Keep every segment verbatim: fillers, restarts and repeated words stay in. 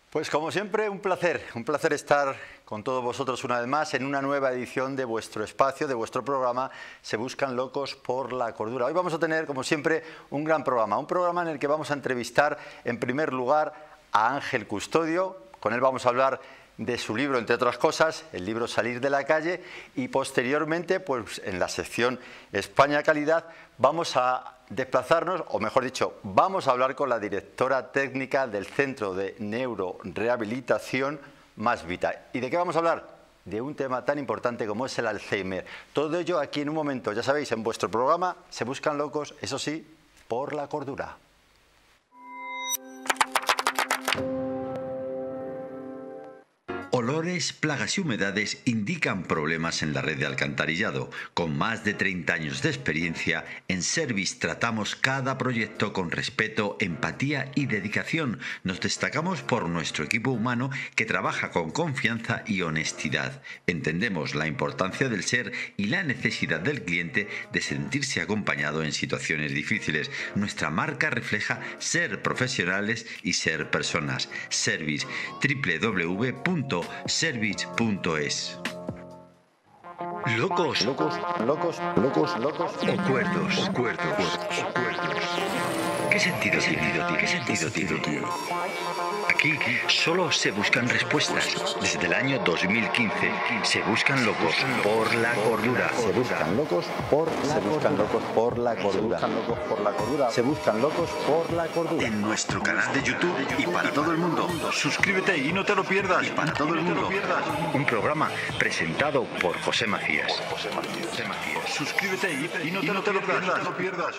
Pues como siempre, un placer, un placer estar con todos vosotros una vez más en una nueva edición de vuestro espacio, de vuestro programa Se Buscan Locos por la Cordura. Hoy vamos a tener, como siempre, un gran programa, un programa en el que vamos a entrevistar en primer lugar a Ángel Custodio. Con él vamos a hablar de su libro, entre otras cosas, el libro Salir de la calle, y posteriormente, pues en la sección España Calidad, vamos a desplazarnos, o mejor dicho, vamos a hablar con la directora técnica del Centro de Neurorehabilitación Más Vita. ¿Y de qué vamos a hablar? De un tema tan importante como es el Alzheimer. Todo ello aquí en un momento, ya sabéis, en vuestro programa Se Buscan Locos, eso sí, por la cordura. Olores, plagas y humedades indican problemas en la red de alcantarillado. Con más de treinta años de experiencia, en Service tratamos cada proyecto con respeto, empatía y dedicación. Nos destacamos por nuestro equipo humano que trabaja con confianza y honestidad. Entendemos la importancia del ser y la necesidad del cliente de sentirse acompañado en situaciones difíciles. Nuestra marca refleja ser profesionales y ser personas. Service, doble u doble u doble u punto service punto es. Locos, Locos, locos, locos, locos. o cuerdos, o cuerdos, o cuerdos. ¿Qué sentido tiene? ¿Qué sentido tiene? Aquí solo se buscan respuestas. Desde el año dos mil quince se buscan locos por la cordura. Se buscan locos por la Se buscan locos por la cordura. Se buscan locos por la cordura. Se buscan locos por la cordura. En nuestro canal de YouTube y para todo el mundo. Suscríbete y no te lo pierdas. Y para todo el mundo. Un programa presentado por José Macías. José Macías. Suscríbete y, y no te, no te lo pierdas. No te lo pierdas.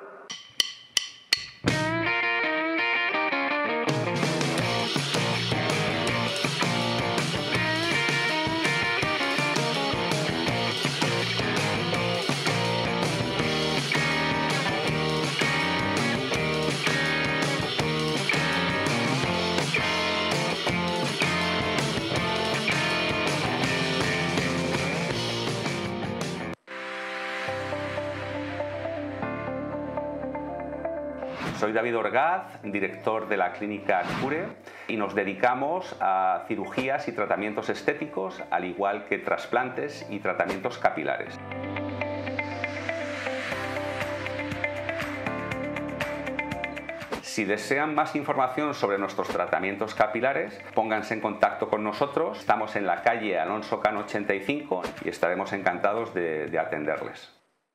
Soy David Orgaz, director de la clínica Cure, y nos dedicamos a cirugías y tratamientos estéticos, al igual que trasplantes y tratamientos capilares. Si desean más información sobre nuestros tratamientos capilares, pónganse en contacto con nosotros. Estamos en la calle Alonso Cano ochenta y cinco y estaremos encantados de, de atenderles.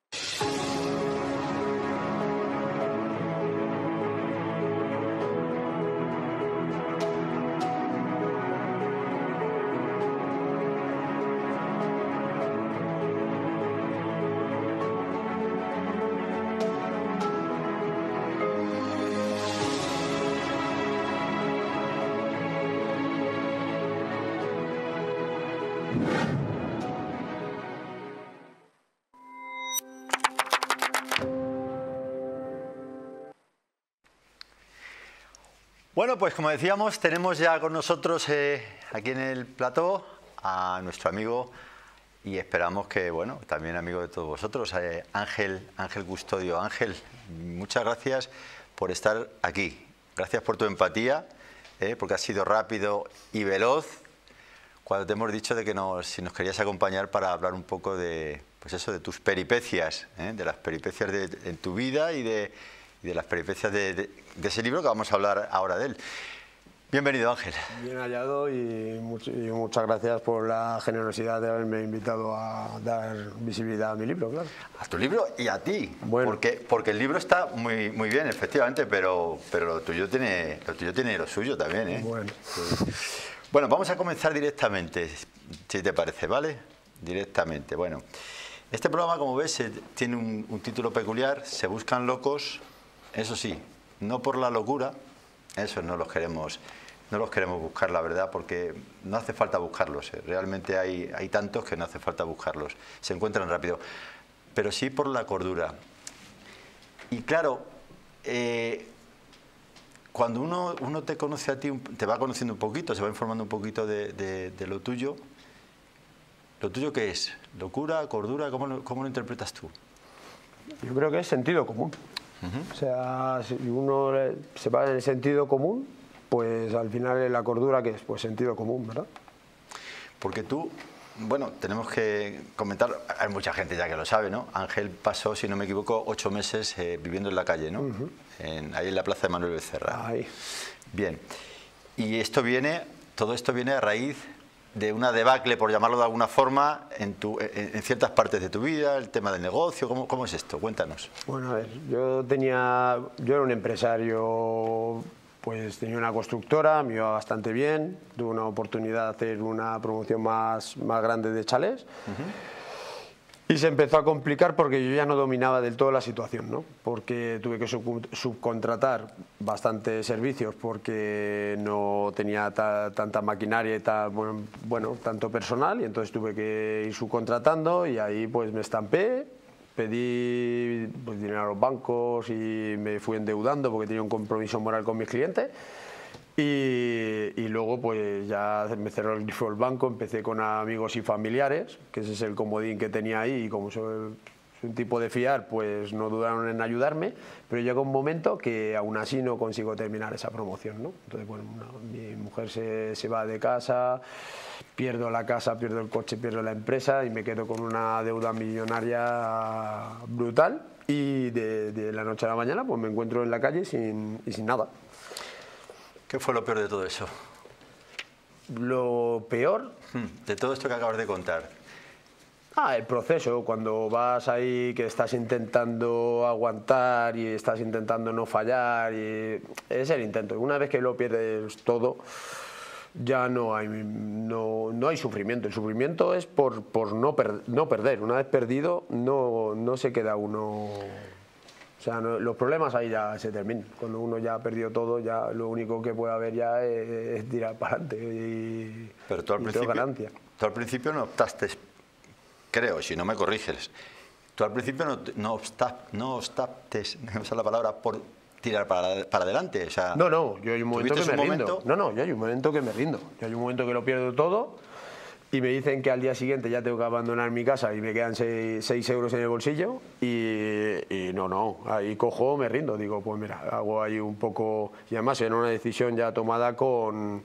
Bueno, pues como decíamos, tenemos ya con nosotros eh, aquí en el plató a nuestro amigo, y esperamos que, bueno, también amigo de todos vosotros, eh, Ángel, Ángel Custodio. Ángel, muchas gracias por estar aquí. Gracias por tu empatía, eh, porque has sido rápido y veloz cuando te hemos dicho de que nos, si nos querías acompañar para hablar un poco de, pues eso, de tus peripecias, eh, de las peripecias de, de, en tu vida y de... y de las peripecias de, de, de ese libro que vamos a hablar ahora de él. Bienvenido, Ángel. Bien hallado y, much y muchas gracias por la generosidad de haberme invitado a dar visibilidad a mi libro, claro. A tu libro y a ti, bueno. porque, porque el libro está muy, muy bien, efectivamente, pero, pero lo, tuyo tiene, lo tuyo tiene lo suyo también, ¿eh? Bueno. Bueno, vamos a comenzar directamente, si te parece, ¿vale? Directamente, bueno. Este programa, como ves, tiene un, un título peculiar, Se Buscan Locos. Eso sí, no por la locura, eso no los queremos, no los queremos buscar, la verdad, porque no hace falta buscarlos. ¿eh? Realmente hay, hay tantos que no hace falta buscarlos, se encuentran rápido, pero sí por la cordura. Y claro, eh, cuando uno, uno te conoce a ti, te va conociendo un poquito, se va informando un poquito de, de, de lo tuyo. ¿Lo tuyo qué es? ¿Locura, cordura? ¿Cómo lo, cómo lo interpretas tú? Yo creo que es sentido común. Uh-huh. O sea, si uno se va en el sentido común, pues al final la cordura, ¿qué es? Pues sentido común, ¿verdad? Porque tú, bueno, tenemos que comentar, hay mucha gente ya que lo sabe, ¿no? Ángel pasó, si no me equivoco, ocho meses eh, viviendo en la calle, ¿no? Uh-huh. en, ahí en la plaza de Manuel Becerra. Ahí. Bien, y esto viene, todo esto viene a raíz de una debacle, por llamarlo de alguna forma, en, tu, en, en ciertas partes de tu vida, el tema del negocio. ¿Cómo, cómo es esto? Cuéntanos. Bueno, a ver, yo tenía, yo era un empresario, pues tenía una constructora, me iba bastante bien, tuve una oportunidad de hacer una promoción más, más grande de chalés. Uh-huh. Y se empezó a complicar porque yo ya no dominaba del todo la situación, ¿no? Porque tuve que sub subcontratar bastantes servicios porque no tenía ta tanta maquinaria y tal, bueno, bueno, tanto personal, y entonces tuve que ir subcontratando y ahí pues me estampé, pedí pues, dinero a los bancos y me fui endeudando porque tenía un compromiso moral con mis clientes. Y, y luego pues ya me cerró el grifo el banco, empecé con amigos y familiares, que ese es el comodín que tenía ahí, y como soy un tipo de fiar, pues no dudaron en ayudarme, pero llega un momento que aún así no consigo terminar esa promoción, ¿no? Entonces, bueno, no, mi mujer se, se va de casa, pierdo la casa, pierdo el coche, pierdo la empresa y me quedo con una deuda millonaria brutal, y de, de la noche a la mañana pues me encuentro en la calle sin, y sin nada. ¿Qué fue lo peor de todo eso? Lo peor... De todo esto que acabas de contar. Ah, el proceso, cuando vas ahí que estás intentando aguantar y estás intentando no fallar, y es el intento. Una vez que lo pierdes todo, ya no hay, no, no hay sufrimiento. El sufrimiento es por, por no, per, no perder. Una vez perdido, no, no se queda uno... O sea, no, los problemas ahí ya se terminan. Cuando uno ya ha perdido todo, ya lo único que puede haber ya es, es tirar para adelante y, Pero tú al, y principio, ganancia. Tú al principio no optaste, creo, si no me corriges, tú al principio no, no, optaste, no optaste, no sé la palabra, por tirar para, para adelante. O sea, no, no, yo hay un momento que me rindo. Momento... No, no, yo hay un momento que me rindo. Yo hay un momento que lo pierdo todo. Y me dicen que al día siguiente ya tengo que abandonar mi casa y me quedan seis euros en el bolsillo y, y no, no, ahí cojo, me rindo, digo, pues mira, hago ahí un poco, y además era una decisión ya tomada con,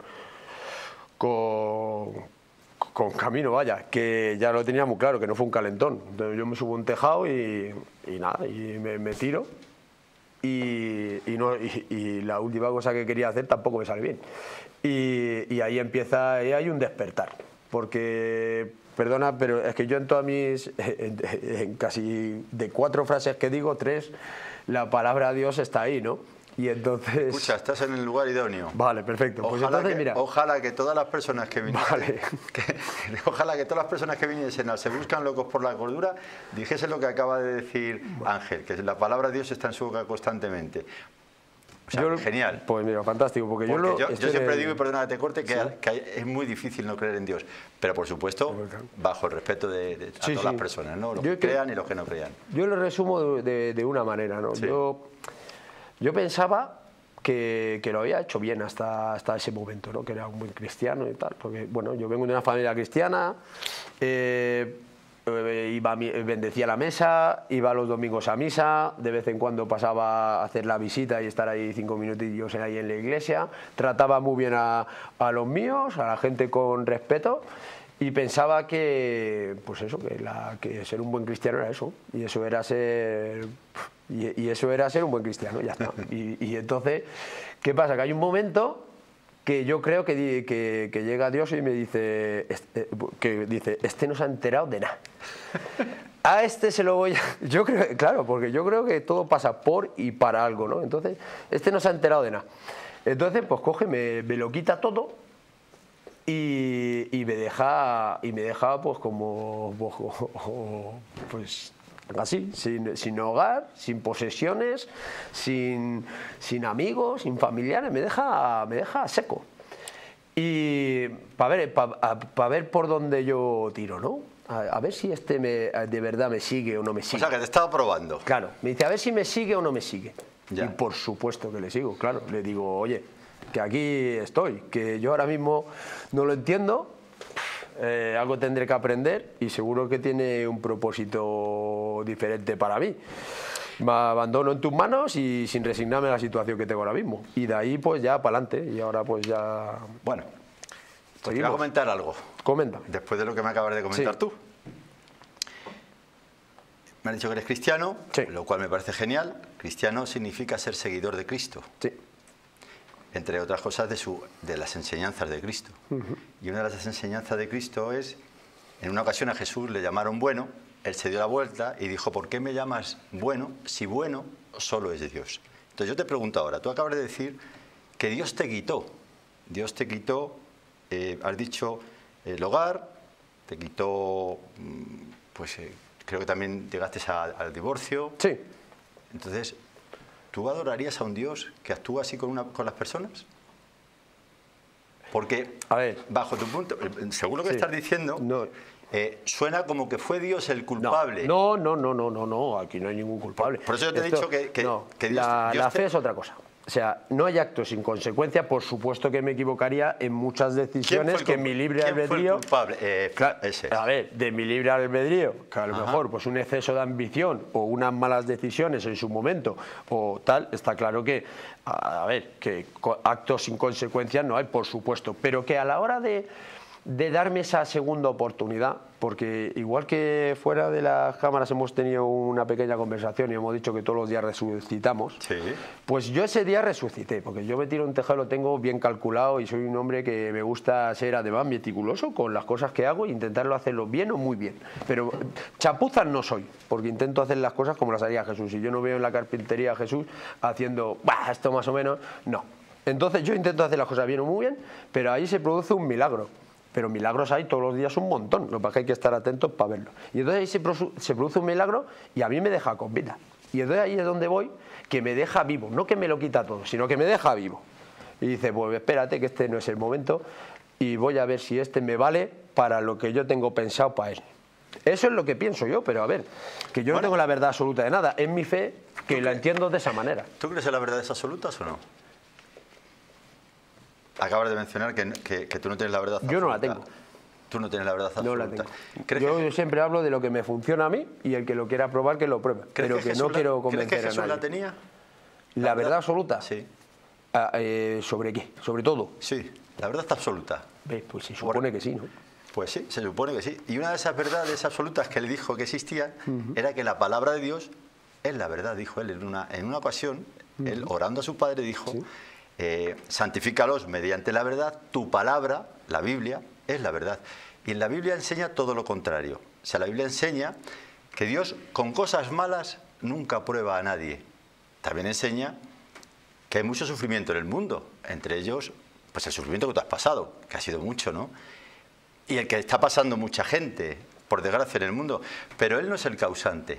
con, con camino, vaya, que ya lo tenía muy claro, que no fue un calentón. Entonces yo me subo a un tejado y, y nada, y me, me tiro y, y, no, y, y la última cosa que quería hacer tampoco me sale bien. Y, y ahí empieza, ahí hay un despertar. Porque, perdona, pero es que yo en todas mis, en, en casi de cuatro frases que digo, tres, la palabra Dios está ahí, ¿no? Y entonces... Escucha, estás en el lugar idóneo. Vale, perfecto. Pues ojalá, entonces, que, mira, ojalá que todas las personas que viniesen, vale. que, ojalá que todas las personas que viniesen a Se Buscan Locos por la Cordura dijesen lo que acaba de decir Ángel, que la palabra Dios está en su boca constantemente. O sea, yo, genial. Pues mira, fantástico. Porque, porque yo, lo, yo, yo siempre de... digo, y perdona que te corte, que, ¿sí? que hay, es muy difícil no creer en Dios. Pero por supuesto, bajo el respeto de, de a sí, todas sí. las personas, ¿no? Los yo que crean y los que no crean. Yo lo resumo de, de, de una manera, ¿no? Sí. Yo, yo pensaba que, que lo había hecho bien hasta, hasta ese momento, ¿no? Que era un buen cristiano y tal. Porque, bueno, yo vengo de una familia cristiana. Eh, Iba, bendecía la mesa, iba los domingos a misa, de vez en cuando pasaba a hacer la visita y estar ahí cinco minutillos ahí en la iglesia, trataba muy bien a, a los míos, a la gente con respeto, y pensaba que, pues eso, que, la, que ser un buen cristiano era eso, y eso era ser, y, y eso era ser un buen cristiano, ya está. Y, y entonces, ¿qué pasa? Que hay un momento que yo creo que, que, que llega Dios y me dice, este, que dice, este no se ha enterado de nada. A este se lo voy a... Yo creo, claro, porque yo creo que todo pasa por y para algo, ¿no? Entonces, este no se ha enterado de nada. Entonces, pues coge, me, me lo quita todo y, y me deja, y me deja pues como, pues... así, sin, sin hogar, sin posesiones, sin, sin amigos, sin familiares, me deja, me deja seco. Y para ver, pa, pa ver por dónde yo tiro, ¿no? A, a ver si este me, de verdad me sigue o no me sigue. O sea, que te estaba probando. Claro, me dice a ver si me sigue o no me sigue. Ya. Y por supuesto que le sigo, claro. Le digo, oye, que aquí estoy, que yo ahora mismo no lo entiendo. Eh, algo tendré que aprender y seguro que tiene un propósito diferente para mí. me abandono en tus manos y sin resignarme a la situación que tengo ahora mismo. Y de ahí pues ya para adelante, y ahora pues ya... Bueno, te voy a comentar algo. Comenta. Después de lo que me acabas de comentar Sí. tú. Me has dicho que eres cristiano, Sí. lo cual me parece genial. Cristiano significa ser seguidor de Cristo, Sí. entre otras cosas de, su, de las enseñanzas de Cristo. Uh-huh. Y una de las enseñanzas de Cristo es, en una ocasión a Jesús le llamaron bueno, él se dio la vuelta y dijo, ¿por qué me llamas bueno si bueno solo es de Dios? Entonces yo te pregunto ahora, tú acabas de decir que Dios te quitó, Dios te quitó, eh, has dicho el hogar, te quitó, pues eh, creo que también llegaste a, al divorcio. Sí. Entonces, ¿tú adorarías a un Dios que actúa así con, una, con las personas? Porque, a ver, bajo tu punto, según lo que sí. estás diciendo, no. eh, suena como que fue Dios el culpable. No, no, no, no, no, no, aquí no hay ningún culpable. Por, por eso yo te Esto, he dicho que, que, no, que Dios, la, Dios la te... fe es otra cosa. O sea, no hay actos sin consecuencia. Por supuesto que me equivocaría en muchas decisiones que en mi libre ¿quién albedrío... fue el culpable? Eh, claro, ese. A ver, de mi libre albedrío, que a lo Ajá. mejor pues un exceso de ambición o unas malas decisiones en su momento o tal, está claro que, a, a ver, que actos sin consecuencias no hay, por supuesto, pero que a la hora de... de darme esa segunda oportunidad, porque igual que fuera de las cámaras hemos tenido una pequeña conversación y hemos dicho que todos los días resucitamos, sí. Pues yo ese día resucité, porque yo me tiro un tejado, lo tengo bien calculado y soy un hombre que me gusta ser además meticuloso con las cosas que hago e intentarlo hacerlo bien o muy bien, pero chapuzas no soy, porque intento hacer las cosas como las haría Jesús, y yo no veo en la carpintería a Jesús haciendo, bah, esto más o menos, no. Entonces yo intento hacer las cosas bien o muy bien, pero ahí se produce un milagro. Pero milagros hay todos los días un montón, lo que pasa es que hay que estar atentos para verlo. Y entonces ahí se, pro se produce un milagro y a mí me deja con vida. Y entonces ahí es donde voy, que me deja vivo, no que me lo quita todo, sino que me deja vivo. Y dice, pues espérate que este no es el momento y voy a ver si este me vale para lo que yo tengo pensado para él. Eso es lo que pienso yo, pero a ver, que yo bueno, no tengo la verdad absoluta de nada, es mi fe que la entiendo de esa manera. ¿Tú crees en las verdades absolutas o no? Acabas de mencionar que, que, que tú no tienes la verdad absoluta. Yo no la tengo. Tú no tienes la verdad absoluta. No la tengo. Yo que... siempre hablo de lo que me funciona a mí y el que lo quiera probar que lo pruebe. Pero que, que no la... quiero convencer ¿Crees que Jesús a nadie. la tenía? ¿La, ¿La verdad, verdad absoluta? Sí. Ah, eh, ¿Sobre qué? ¿Sobre todo? Sí, la verdad absoluta. ¿Ves? Pues se supone Por... que sí, ¿no? Pues sí, se supone que sí. Y una de esas verdades absolutas que él dijo que existían uh-huh. era que la palabra de Dios es la verdad, dijo él. En una, en una ocasión, uh-huh. él orando a su padre dijo... ¿Sí? Eh, santifícalos mediante la verdad, tu palabra, la Biblia, es la verdad. Y en la Biblia enseña todo lo contrario. O sea, la Biblia enseña que Dios con cosas malas nunca prueba a nadie. También enseña que hay mucho sufrimiento en el mundo, entre ellos, pues el sufrimiento que tú has pasado, que ha sido mucho, ¿no? Y el que está pasando mucha gente, por desgracia, en el mundo. Pero Él no es el causante.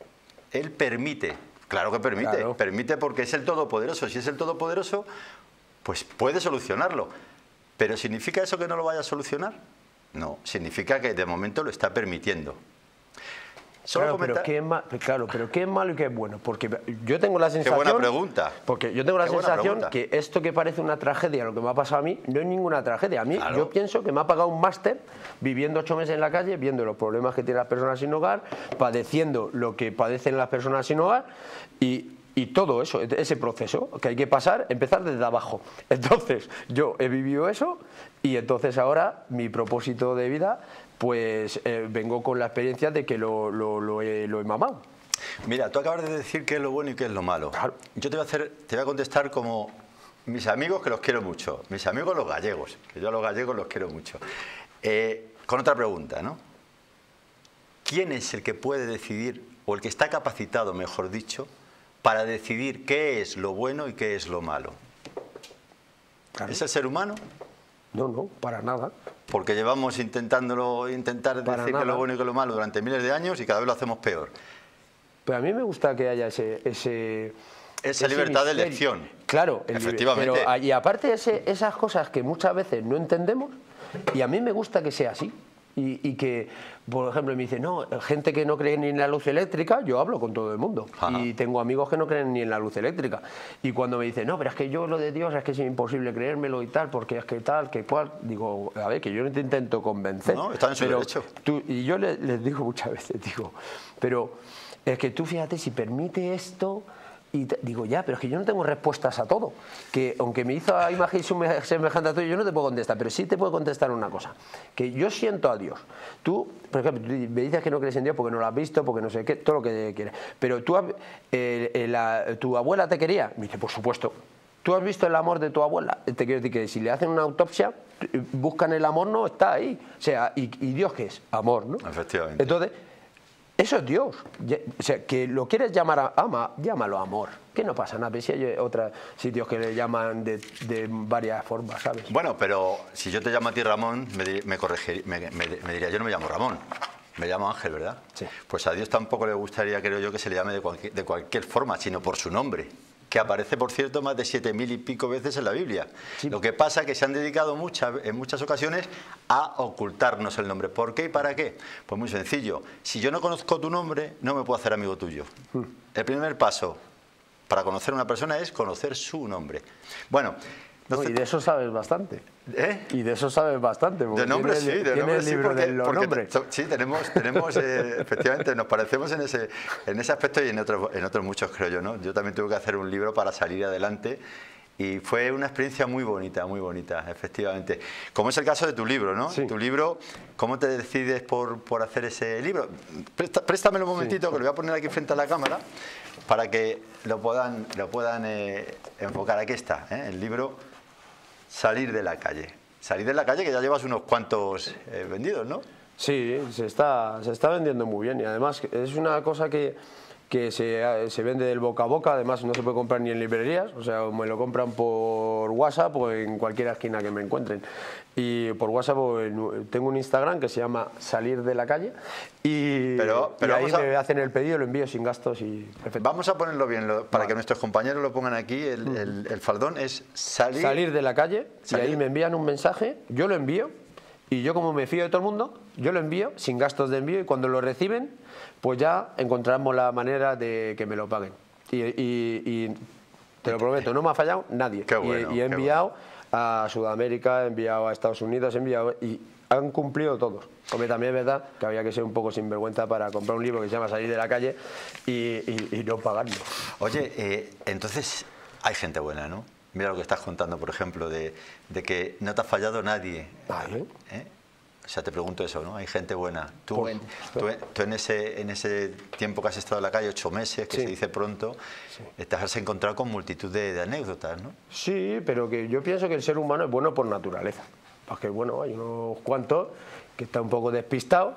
Él permite. Claro que permite, claro. permite porque es el Todopoderoso. Si es el Todopoderoso, pues puede solucionarlo. ¿Pero significa eso que no lo vaya a solucionar? No, significa que de momento lo está permitiendo. Solo claro, comentar... pero qué es claro, pero qué es malo y qué es bueno. Porque yo tengo la sensación... Qué buena pregunta. Porque yo tengo la qué sensación que esto que parece una tragedia, lo que me ha pasado a mí, no es ninguna tragedia. A mí claro. yo pienso que me ha pagado un máster viviendo ocho meses en la calle, viendo los problemas que tienen las personas sin hogar, padeciendo lo que padecen las personas sin hogar y... Y todo eso, ese proceso que hay que pasar, empezar desde abajo. Entonces, yo he vivido eso y entonces ahora mi propósito de vida, pues eh, vengo con la experiencia de que lo, lo, lo, he, lo he mamado. Mira, tú acabas de decir qué es lo bueno y qué es lo malo. Claro. Yo te voy a hacer, te voy a contestar como mis amigos, que los quiero mucho. Mis amigos los gallegos, que yo a los gallegos los quiero mucho. Eh, con otra pregunta, ¿no? ¿Quién es el que puede decidir, o el que está capacitado, mejor dicho, para decidir qué es lo bueno y qué es lo malo? Claro. ¿Es el ser humano? No, no, para nada. Porque llevamos intentándolo, intentar para decir nada. que es lo bueno y que es lo malo durante miles de años y cada vez lo hacemos peor. Pero a mí me gusta que haya ese... ese Esa ese libertad misterio. de elección. Claro, efectivamente. Pero, y aparte ese, esas cosas que muchas veces no entendemos, y a mí me gusta que sea así. Y, y que, por ejemplo, me dice, no, gente que no cree ni en la luz eléctrica, yo hablo con todo el mundo. Ajá. Y tengo amigos que no creen ni en la luz eléctrica. Y cuando me dice, no, pero es que yo lo de Dios es que es imposible creérmelo y tal, porque es que tal, que cual, digo, a ver, que yo no te intento convencer. No, está en su pero derecho. Tú, y yo les, les digo muchas veces, digo, pero es que tú fíjate, si permite esto... Y te, digo, ya, pero es que yo no tengo respuestas a todo. Que aunque me hizo a imagen semejante a tuya, yo no te puedo contestar, pero sí te puedo contestar una cosa. Que yo siento a Dios. Tú, por ejemplo, tú me dices que no crees en Dios porque no lo has visto, porque no sé qué, todo lo que quieres. Pero tú, eh, eh, la, tu abuela te quería. Me dice, por supuesto. ¿Tú has visto el amor de tu abuela? Te quiero decir que si le hacen una autopsia, buscan el amor, no, está ahí. O sea, ¿y, y Dios qué es? Amor, ¿no? Efectivamente. Entonces... eso es Dios. O sea, que lo quieres llamar a ama, llámalo amor. Que no pasa nada. Si hay otros sitios que le llaman de, de varias formas, ¿sabes? Bueno, pero si yo te llamo a ti Ramón, me, dir, me, corregir, me, me, me diría, yo no me llamo Ramón, me llamo Ángel, ¿verdad? Sí. Pues a Dios tampoco le gustaría, creo yo, que se le llame de cualquier, de cualquier forma, sino por su nombre, que aparece, por cierto, más de siete mil y pico veces en la Biblia. Sí. Lo que pasa es que se han dedicado muchas, en muchas ocasiones a ocultarnos el nombre. ¿Por qué y para qué? Pues muy sencillo. Si yo no conozco tu nombre, no me puedo hacer amigo tuyo. Hmm. El primer paso para conocer a una persona es conocer su nombre. Bueno... No, y de eso sabes bastante. ¿Eh? Y de eso sabes bastante. De nombres sí, de nombres sí, porque, de los porque nombres. Sí, tenemos, tenemos eh, efectivamente, nos parecemos en ese, en ese aspecto y en otros, en otros muchos, creo yo, ¿no? Yo también tuve que hacer un libro para salir adelante y fue una experiencia muy bonita, muy bonita, efectivamente. Como es el caso de tu libro, ¿no? Sí. Tu libro, ¿cómo te decides por, por hacer ese libro? Presta, préstamelo un momentito, sí, que lo voy a poner aquí frente a la cámara para que lo puedan, lo puedan eh, enfocar. Aquí está, ¿eh? El libro... Salir de la calle. Salir de la calle, que ya llevas unos cuantos eh, vendidos, ¿no? Sí, se está, se está vendiendo muy bien y además es una cosa que, que se, se vende del boca a boca, además no se puede comprar ni en librerías, o sea, me lo compran por WhatsApp o en cualquier esquina que me encuentren. Y por WhatsApp tengo un Instagram que se llama Salir de la Calle y, pero, pero y ahí a... me hacen el pedido, lo envío sin gastos y perfecto. Vamos a ponerlo bien, lo, para vale. que nuestros compañeros lo pongan aquí, el, mm. el, el faldón es salir... Salir de la calle salir. Y ahí me envían un mensaje, yo lo envío y yo como me fío de todo el mundo, yo lo envío sin gastos de envío y cuando lo reciben, pues ya encontramos la manera de que me lo paguen. Y, y, y te lo prometo, no me ha fallado nadie. Qué bueno, y, y he enviado a Sudamérica, he enviado a Estados Unidos, he enviado y han cumplido todos. Hombre, también es verdad que había que ser un poco sinvergüenza para comprar un libro que se llama Salir de la Calle y, y, y no pagarlo. Oye, eh, entonces hay gente buena, ¿no? Mira lo que estás contando, por ejemplo, de, de que no te ha fallado nadie. Vale. ¿Eh? O sea, te pregunto eso, ¿no? Hay gente buena. Tú, en, tú, tú en, ese, en ese tiempo que has estado en la calle, ocho meses, que sí. se dice pronto, sí. te has encontrado con multitud de, de anécdotas, ¿no? Sí, pero que yo pienso que el ser humano es bueno por naturaleza. Porque, bueno, hay unos cuantos que están un poco despistados,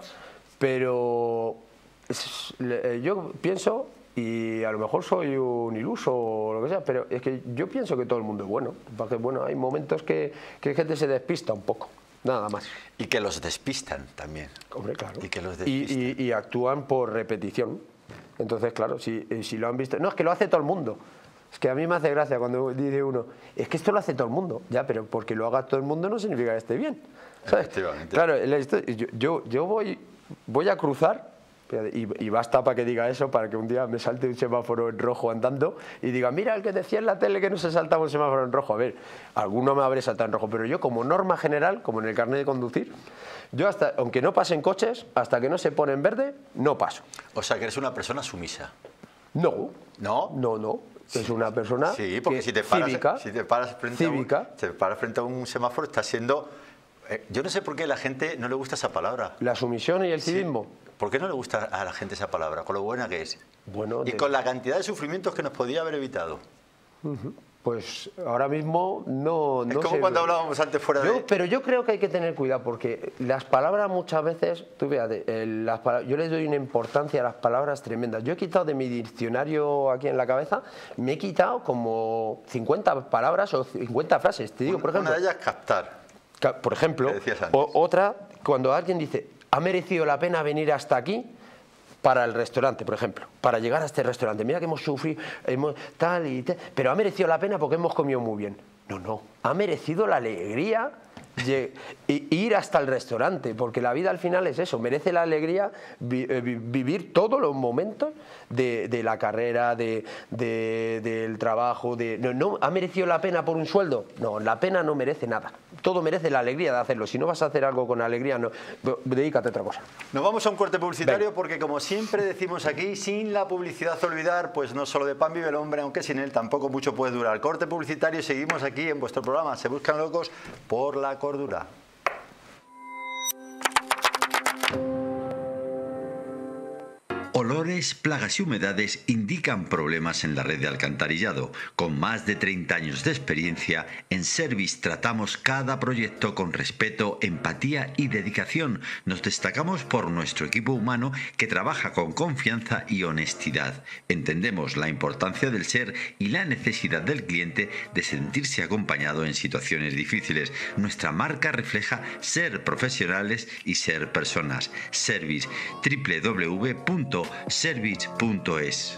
pero es, yo pienso, y a lo mejor soy un iluso o lo que sea, pero es que yo pienso que todo el mundo es bueno. Porque, bueno, hay momentos que, que gente se despista un poco. Nada más. Y que los despistan también. Hombre, claro. Y que los despistan. Y, y, y actúan por repetición. Entonces, claro, si, si lo han visto... No, es que lo hace todo el mundo. Es que a mí me hace gracia cuando dice uno, es que esto lo hace todo el mundo. Ya, pero porque lo haga todo el mundo no significa que esté bien. ¿Sabes? Efectivamente. Claro, yo, yo, yo voy, voy a cruzar... Y, y basta para que diga eso, para que un día me salte un semáforo en rojo andando y diga, mira el que decía en la tele que no se saltaba un semáforo en rojo. A ver, alguno me habré saltado en rojo, pero yo como norma general, como en el carnet de conducir, yo hasta, aunque no pasen coches, hasta que no se pone en verde, no paso. O sea, que eres una persona sumisa. No. ¿No? No, no. Es una persona sí, porque que, si te paras, cívica, si te paras frente cívica. A un, te paras frente a un semáforo, estás siendo... Eh, yo no sé por qué a la gente no le gusta esa palabra. La sumisión y el civismo. Sí. ¿Por qué no le gusta a la gente esa palabra? Con lo buena que es. Bueno, y de... con la cantidad de sufrimientos que nos podía haber evitado. Uh-huh. Pues ahora mismo no, no es como sé. cuando hablábamos antes fuera yo, de... Pero yo creo que hay que tener cuidado porque las palabras muchas veces, tú fíjate, eh, las palabras, yo les doy una importancia a las palabras tremendas. Yo he quitado de mi diccionario aquí en la cabeza, me he quitado como cincuenta palabras o cincuenta frases. Te digo, por ejemplo... Una de ellas, captar. Ca por ejemplo, o, otra, cuando alguien dice, ha merecido la pena venir hasta aquí para el restaurante, por ejemplo, para llegar a este restaurante. Mira que hemos sufrido, hemos, tal y tal, pero ha merecido la pena porque hemos comido muy bien. No, no, ha merecido la alegría de ir hasta el restaurante, porque la vida al final es eso, merece la alegría vi, eh, vivir todos los momentos de, de la carrera, de, de, del trabajo. De, no, no, ¿ha merecido la pena por un sueldo? No, la pena no merece nada. todo merece la alegría de hacerlo. Si no vas a hacer algo con alegría, no, dedícate a otra cosa. Nos vamos a un corte publicitario. Ven. Porque como siempre decimos aquí, sin la publicidad olvidar, pues no solo de pan vive el hombre, aunque sin él tampoco mucho puede durar. Corte publicitario y seguimos aquí en vuestro programa Se Buscan Locos por la Cordura. Olores, plagas y humedades indican problemas en la red de alcantarillado. Con más de treinta años de experiencia, en Service tratamos cada proyecto con respeto, empatía y dedicación. Nos destacamos por nuestro equipo humano que trabaja con confianza y honestidad. Entendemos la importancia del ser y la necesidad del cliente de sentirse acompañado en situaciones difíciles. Nuestra marca refleja ser profesionales y ser personas. Service, doble u doble u doble u punto service punto es.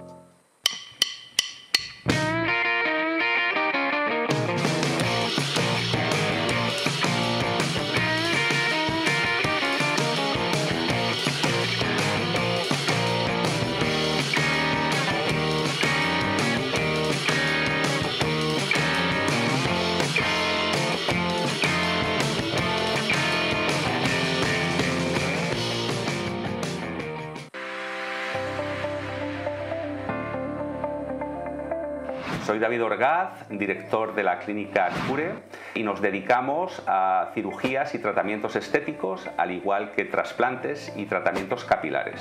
Soy David Orgaz, director de la clínica Cure, y nos dedicamos a cirugías y tratamientos estéticos, al igual que trasplantes y tratamientos capilares.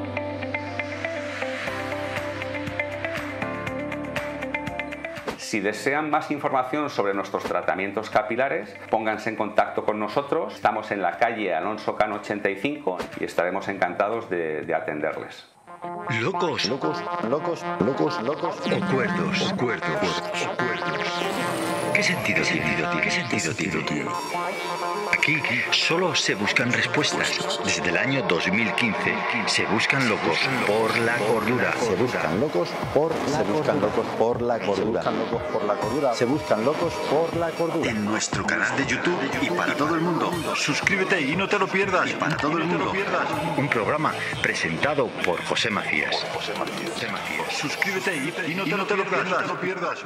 Si desean más información sobre nuestros tratamientos capilares, pónganse en contacto con nosotros. Estamos en la calle Alonso Cano ochenta y cinco y estaremos encantados de, de atenderles. Locos, Locos, locos, locos, locos. o cuerdos, cuerdos, o cuerdos. ¿Qué sentido tiene? ¿Qué sentido tiene? Aquí solo se buscan respuestas. Desde el año dos mil quince se buscan locos por la cordura. Se buscan locos por la Se buscan locos por la cordura. Se buscan locos por la cordura. Se buscan locos por la cordura. En nuestro canal de YouTube y para todo el mundo. Suscríbete y no te lo pierdas. Y para todo el mundo. Un programa presentado por José Macías. José Macías. Suscríbete y, y no te lo pierdas. No te lo pierdas.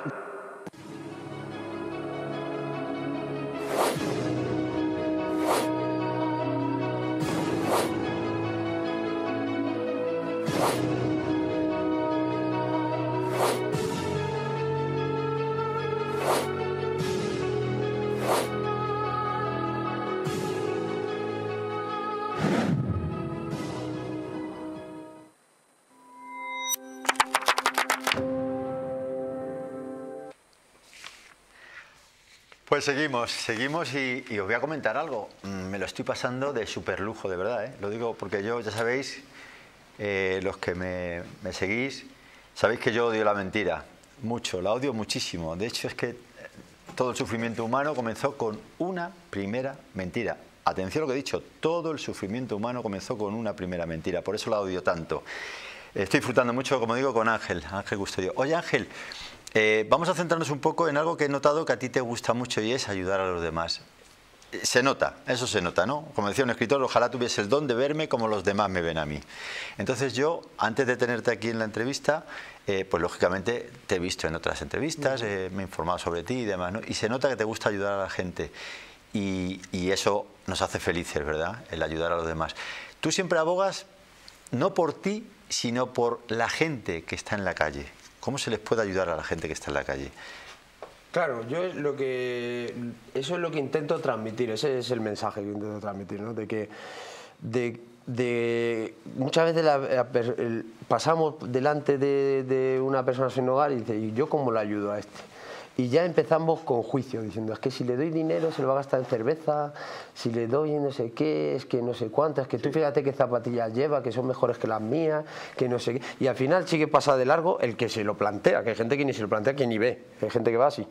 Pues seguimos, seguimos y, y os voy a comentar algo. Me lo estoy pasando de súper lujo, de verdad, ¿eh? Lo digo porque yo, ya sabéis, eh, los que me, me seguís, sabéis que yo odio la mentira, mucho, la odio muchísimo. De hecho, es que todo el sufrimiento humano comenzó con una primera mentira. Atención a lo que he dicho, todo el sufrimiento humano comenzó con una primera mentira, por eso la odio tanto. Estoy disfrutando mucho, como digo, con Ángel, Ángel Custodio. Oye, Ángel, Eh, vamos a centrarnos un poco en algo que he notado que a ti te gusta mucho y es ayudar a los demás. Eh, se nota, eso se nota, ¿no? Como decía un escritor, ojalá tuviese el don de verme como los demás me ven a mí. Entonces yo, antes de tenerte aquí en la entrevista, eh, pues lógicamente te he visto en otras entrevistas, eh, me he informado sobre ti y demás, ¿no? Y se nota que te gusta ayudar a la gente y, y eso nos hace felices, ¿verdad? El ayudar a los demás. Tú siempre abogas no por ti, sino por la gente que está en la calle. ¿Cómo se les puede ayudar a la gente que está en la calle? Claro, yo es lo que eso es lo que intento transmitir, ese es el mensaje que intento transmitir, ¿no? De que de, de muchas veces la, la, el, pasamos delante de, de una persona sin hogar y dice, ¿y yo cómo le ayudo a este? Y ya empezamos con juicio, diciendo, es que si le doy dinero se lo va a gastar en cerveza, si le doy no sé qué, es que no sé cuántas, que tú fíjate qué zapatillas lleva, que son mejores que las mías, que no sé qué. Y al final sí que pasa de largo el que se lo plantea, que hay gente que ni se lo plantea, que ni ve, que hay gente que va así.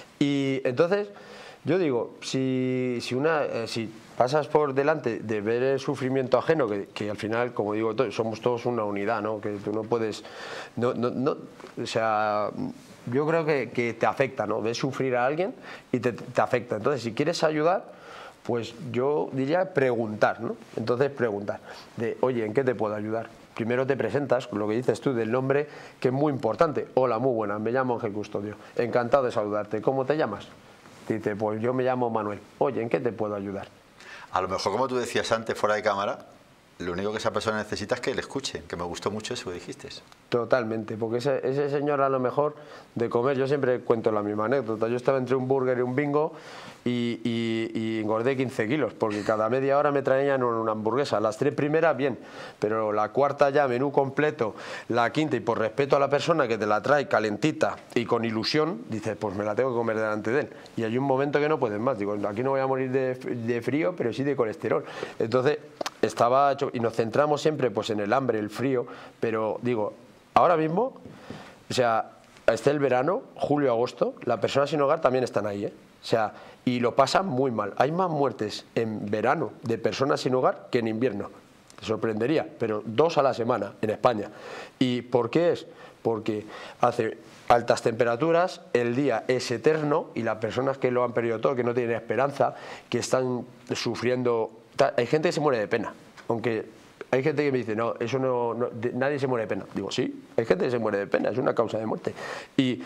Y entonces, yo digo, si, si, una, eh, si pasas por delante de ver el sufrimiento ajeno, que, que al final, como digo, somos todos una unidad, ¿no? Que tú no puedes, no, no, no, o sea... Yo creo que, que te afecta, ¿no? Ves sufrir a alguien y te, te afecta. Entonces, si quieres ayudar, pues yo diría preguntar, ¿no? Entonces, preguntar. De, oye, ¿en qué te puedo ayudar? Primero te presentas, lo que dices tú del nombre, que es muy importante. Hola, muy buenas, me llamo Ángel Custodio. Encantado de saludarte. ¿Cómo te llamas? Dice, pues yo me llamo Manuel. Oye, ¿en qué te puedo ayudar? A lo mejor, como tú decías antes, fuera de cámara, lo único que esa persona necesita es que le escuche, que me gustó mucho eso que dijiste. Totalmente, porque ese, ese señor a lo mejor de comer, yo siempre cuento la misma anécdota, yo estaba entre un burger y un bingo y, y, y engordé quince kilos, porque cada media hora me traían una hamburguesa, las tres primeras bien, pero la cuarta ya menú completo, la quinta, y por respeto a la persona que te la trae calentita y con ilusión, dices, pues me la tengo que comer delante de él, y hay un momento que no puedes más, digo, aquí no voy a morir de, de frío, pero sí de colesterol. Entonces estaba hecho, y nos centramos siempre pues en el hambre, el frío, pero digo, ahora mismo, o sea, está el verano, julio, agosto, las personas sin hogar también están ahí, ¿eh? O sea, y lo pasan muy mal. Hay más muertes en verano de personas sin hogar que en invierno. Te sorprendería, pero dos a la semana en España. ¿Y por qué es? Porque hace altas temperaturas, el día es eterno y las personas que lo han perdido todo, que no tienen esperanza, que están sufriendo... Hay gente que se muere de pena, aunque hay gente que me dice, no, eso no, no de, nadie se muere de pena. Digo, sí, hay gente que se muere de pena, es una causa de muerte. Y,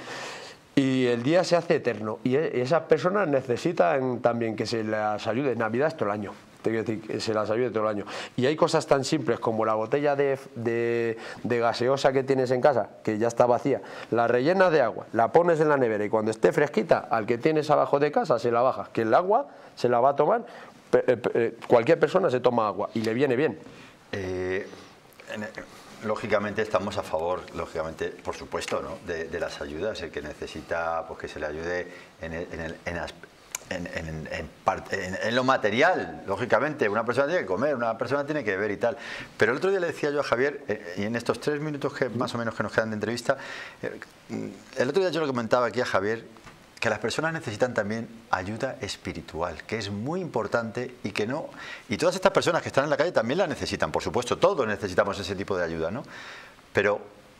y el día se hace eterno y esas personas necesitan también que se las ayude. Navidad es todo el año, te quiero decir, que se las ayude todo el año. Y hay cosas tan simples como la botella de, de, de gaseosa que tienes en casa, que ya está vacía, la rellenas de agua, la pones en la nevera y cuando esté fresquita, al que tienes abajo de casa se la bajas, que el agua se la va a tomar. Cualquier persona se toma agua y le viene bien. Eh, lógicamente estamos a favor, lógicamente, por supuesto, ¿no? de, de las ayudas. El que necesita pues, que se le ayude en, el, en, el, en, las, en, en, en, parte, en, en lo material, lógicamente. Una persona tiene que comer, una persona tiene que beber y tal. Pero el otro día le decía yo a Javier, eh, y en estos tres minutos que más o menos que nos quedan de entrevista, eh, el otro día yo le comentaba aquí a Javier que las personas necesitan también ayuda espiritual, que es muy importante y que no... Y todas estas personas que están en la calle también la necesitan, por supuesto, todos necesitamos ese tipo de ayuda, ¿no? Pero,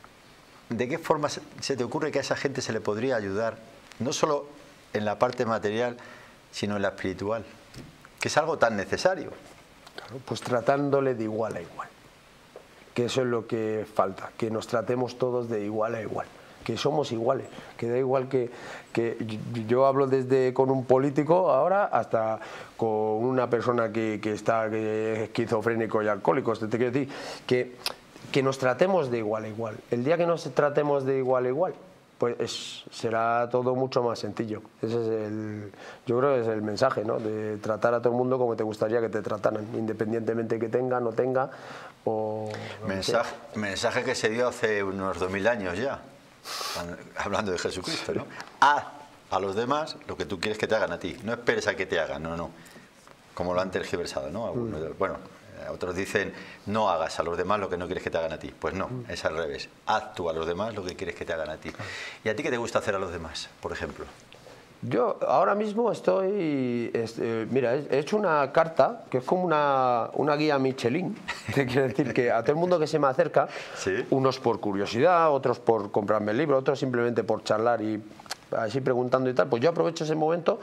¿de qué forma se te ocurre que a esa gente se le podría ayudar, no solo en la parte material, sino en la espiritual? Que es algo tan necesario. Claro, pues tratándole de igual a igual, que eso es lo que falta, que nos tratemos todos de igual a igual. Que somos iguales, que da igual que, que yo hablo desde con un político ahora hasta con una persona que, que está que es esquizofrénico y alcohólico. Te quiero decir que, que nos tratemos de igual a igual. El día que nos tratemos de igual a igual, pues es, será todo mucho más sencillo. Ese es el, yo creo que es el mensaje, ¿no? De tratar a todo el mundo como te gustaría que te trataran, independientemente que tenga, no tenga o... Mensaje, mensaje que se dio hace unos dos mil años ya. Hablando de Jesucristo, ¿no? Haz a los demás lo que tú quieres que te hagan a ti. No esperes a que te hagan, no, no. Como lo han tergiversado, ¿no? Algunos, bueno, otros dicen, no hagas a los demás lo que no quieres que te hagan a ti. Pues no, es al revés. Haz tú a los demás lo que quieres que te hagan a ti. ¿Y a ti qué te gusta hacer a los demás, por ejemplo? Yo ahora mismo estoy, este, mira, he hecho una carta que es como una, una guía Michelin, te quiero decir que a todo el mundo que se me acerca, ¿sí? Unos por curiosidad, otros por comprarme el libro, otros simplemente por charlar y así preguntando y tal, pues yo aprovecho ese momento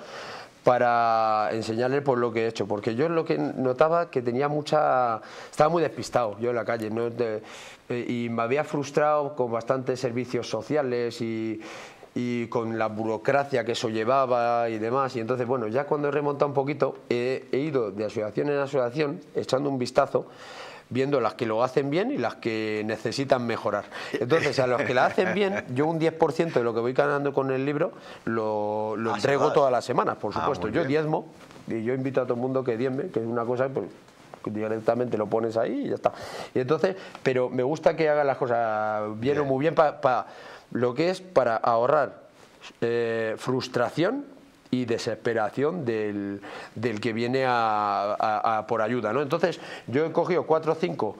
para enseñarles por lo que he hecho, porque yo lo que notaba que tenía mucha, estaba muy despistado yo en la calle, ¿no? De, y me había frustrado con bastantes servicios sociales y y con la burocracia que eso llevaba y demás, y entonces bueno, ya cuando he remontado un poquito he, he ido de asociación en asociación echando un vistazo, viendo las que lo hacen bien y las que necesitan mejorar. Entonces a los que la hacen bien, yo un diez por ciento de lo que voy ganando con el libro lo, lo entrego todas las semanas, por supuesto. Ah, yo diezmo y yo invito a todo el mundo que diezme, que es una cosa pues, que directamente lo pones ahí y ya está. Y entonces, pero me gusta que hagan las cosas bien, bien. o muy bien para pa, lo que es para ahorrar eh, frustración y desesperación del, del que viene a, a, a por ayuda, ¿no? Entonces yo he cogido cuatro o cinco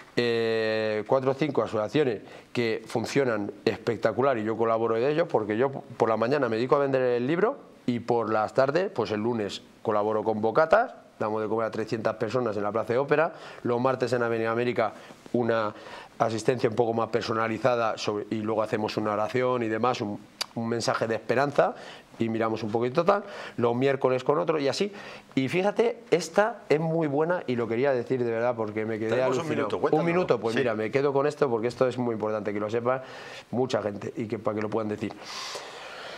eh, cuatro o cinco asociaciones que funcionan espectacular y yo colaboro de ellos porque yo por la mañana me dedico a vender el libro y por las tardes, pues el lunes colaboro con bocatas, damos de comer a trescientas personas en la Plaza de Ópera, los martes en Avenida América una asistencia un poco más personalizada sobre, y luego hacemos una oración y demás, un, un mensaje de esperanza y miramos un poquito tal, los miércoles con otro y así. Y fíjate, esta es muy buena y lo quería decir de verdad porque me quedé alucinado. Un minuto, cuéntalo. Un minuto, pues sí. Mira, me quedo con esto porque esto es muy importante, que lo sepa mucha gente y que para que lo puedan decir.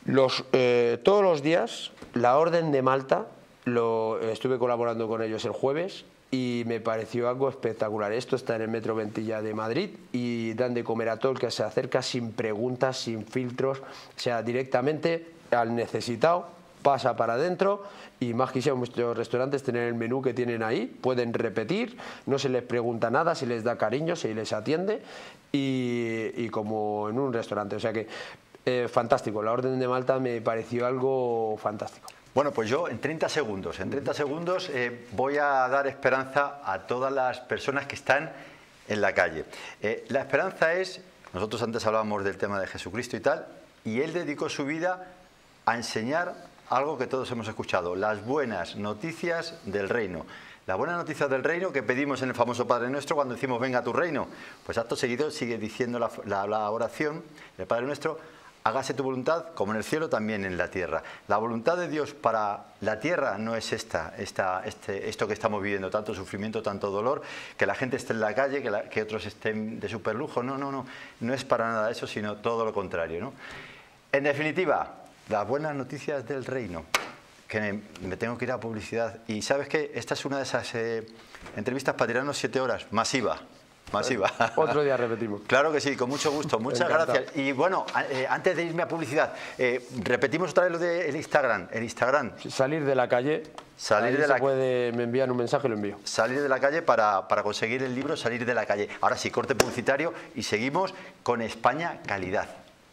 Los, eh, todos los días, la Orden de Malta, lo, estuve colaborando con ellos el jueves y me pareció algo espectacular. Esto está en el Metro Ventilla de Madrid y dan de comer a todo el que se acerca sin preguntas, sin filtros, o sea, directamente al necesitado, pasa para adentro y más quisiera muchos restaurantes tener el menú que tienen ahí, pueden repetir, no se les pregunta nada, se les da cariño, se les atiende y, y como en un restaurante, o sea que eh, fantástico, la Orden de Malta me pareció algo fantástico. Bueno, pues yo en treinta segundos, en treinta segundos eh, voy a dar esperanza a todas las personas que están en la calle. Eh, la esperanza es, nosotros antes hablábamos del tema de Jesucristo y tal, y él dedicó su vida a enseñar algo que todos hemos escuchado, las buenas noticias del reino. La buena noticia del reino que pedimos en el famoso Padre Nuestro cuando decimos venga a tu reino. Pues acto seguido sigue diciendo la, la, la oración del Padre Nuestro, hágase tu voluntad como en el cielo también en la tierra. La voluntad de Dios para la tierra no es esta, esta este, esto que estamos viviendo, tanto sufrimiento, tanto dolor, que la gente esté en la calle, que, la, que otros estén de superlujo. No, no, no, no es para nada eso, sino todo lo contrario, ¿no? En definitiva, las buenas noticias del reino, que me, me tengo que ir a publicidad. Y ¿sabes qué? Esta es una de esas eh, entrevistas para tirarnos siete horas, masiva. Masiva. Otro día repetimos. Claro que sí, con mucho gusto. Muchas Encantado. gracias. Y bueno, eh, antes de irme a publicidad, eh, repetimos otra vez lo del Instagram. El Instagram. Salir de la calle. Salir Ahí de se la puede, me envían un mensaje y lo envío. Salir de la calle para, para conseguir el libro Salir de la calle. Ahora sí, corte publicitario y seguimos con España Calidad.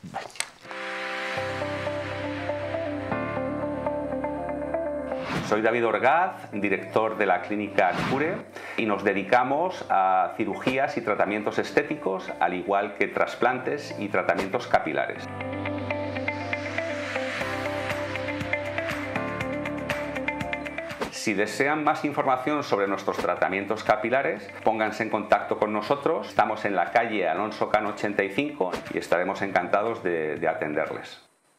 Soy David Orgaz, director de la clínica Cure y nos dedicamos a cirugías y tratamientos estéticos, al igual que trasplantes y tratamientos capilares. Si desean más información sobre nuestros tratamientos capilares, pónganse en contacto con nosotros. Estamos en la calle Alonso Cano ochenta y cinco y estaremos encantados de, de atenderles.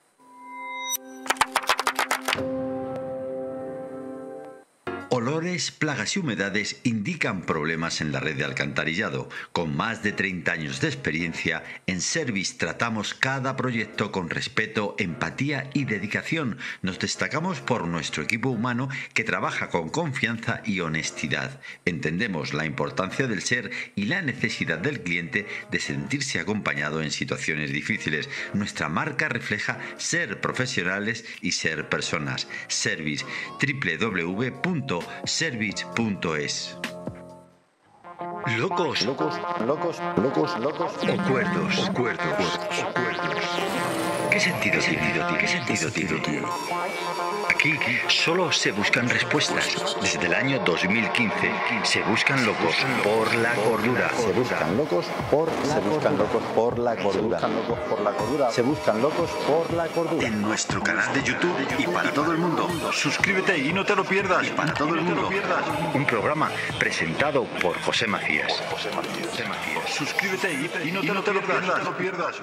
Olores, plagas y humedades indican problemas en la red de alcantarillado. Con más de treinta años de experiencia, en Service tratamos cada proyecto con respeto, empatía y dedicación. Nos destacamos por nuestro equipo humano que trabaja con confianza y honestidad. Entendemos la importancia del ser y la necesidad del cliente de sentirse acompañado en situaciones difíciles. Nuestra marca refleja ser profesionales y ser personas. Service, doble u doble u doble u punto service punto es. Locos, locos, locos, locos, locos, o cuerdos, o cuerdos, o cuerdos. ¿Qué sentido tiene? ¿Qué sentido tiene? Aquí solo se buscan respuestas. Desde el año dos mil quince se buscan locos por la cordura. Se buscan locos por la cordura. Se buscan locos por la cordura. Se buscan locos por la cordura. Se buscan locos por la cordura. En nuestro canal de YouTube y para todo el mundo. Suscríbete y no te lo pierdas. Y para todo el mundo. Un programa presentado por José Macías. José Macías. Suscríbete y no te lo pierdas.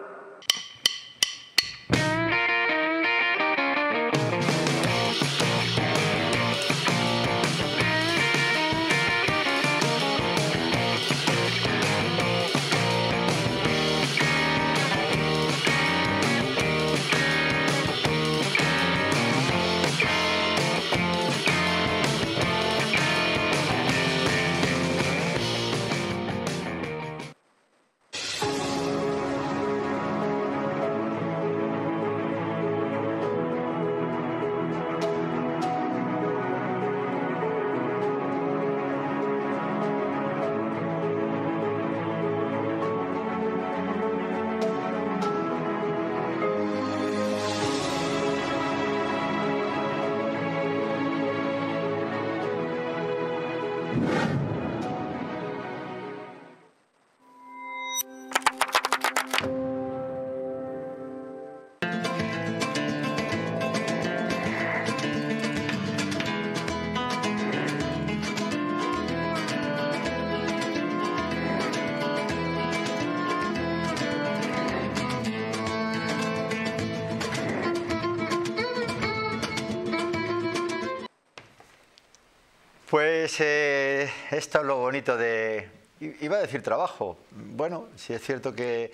Pues eh, esto es lo bonito de, iba a decir trabajo, bueno, sí es cierto que,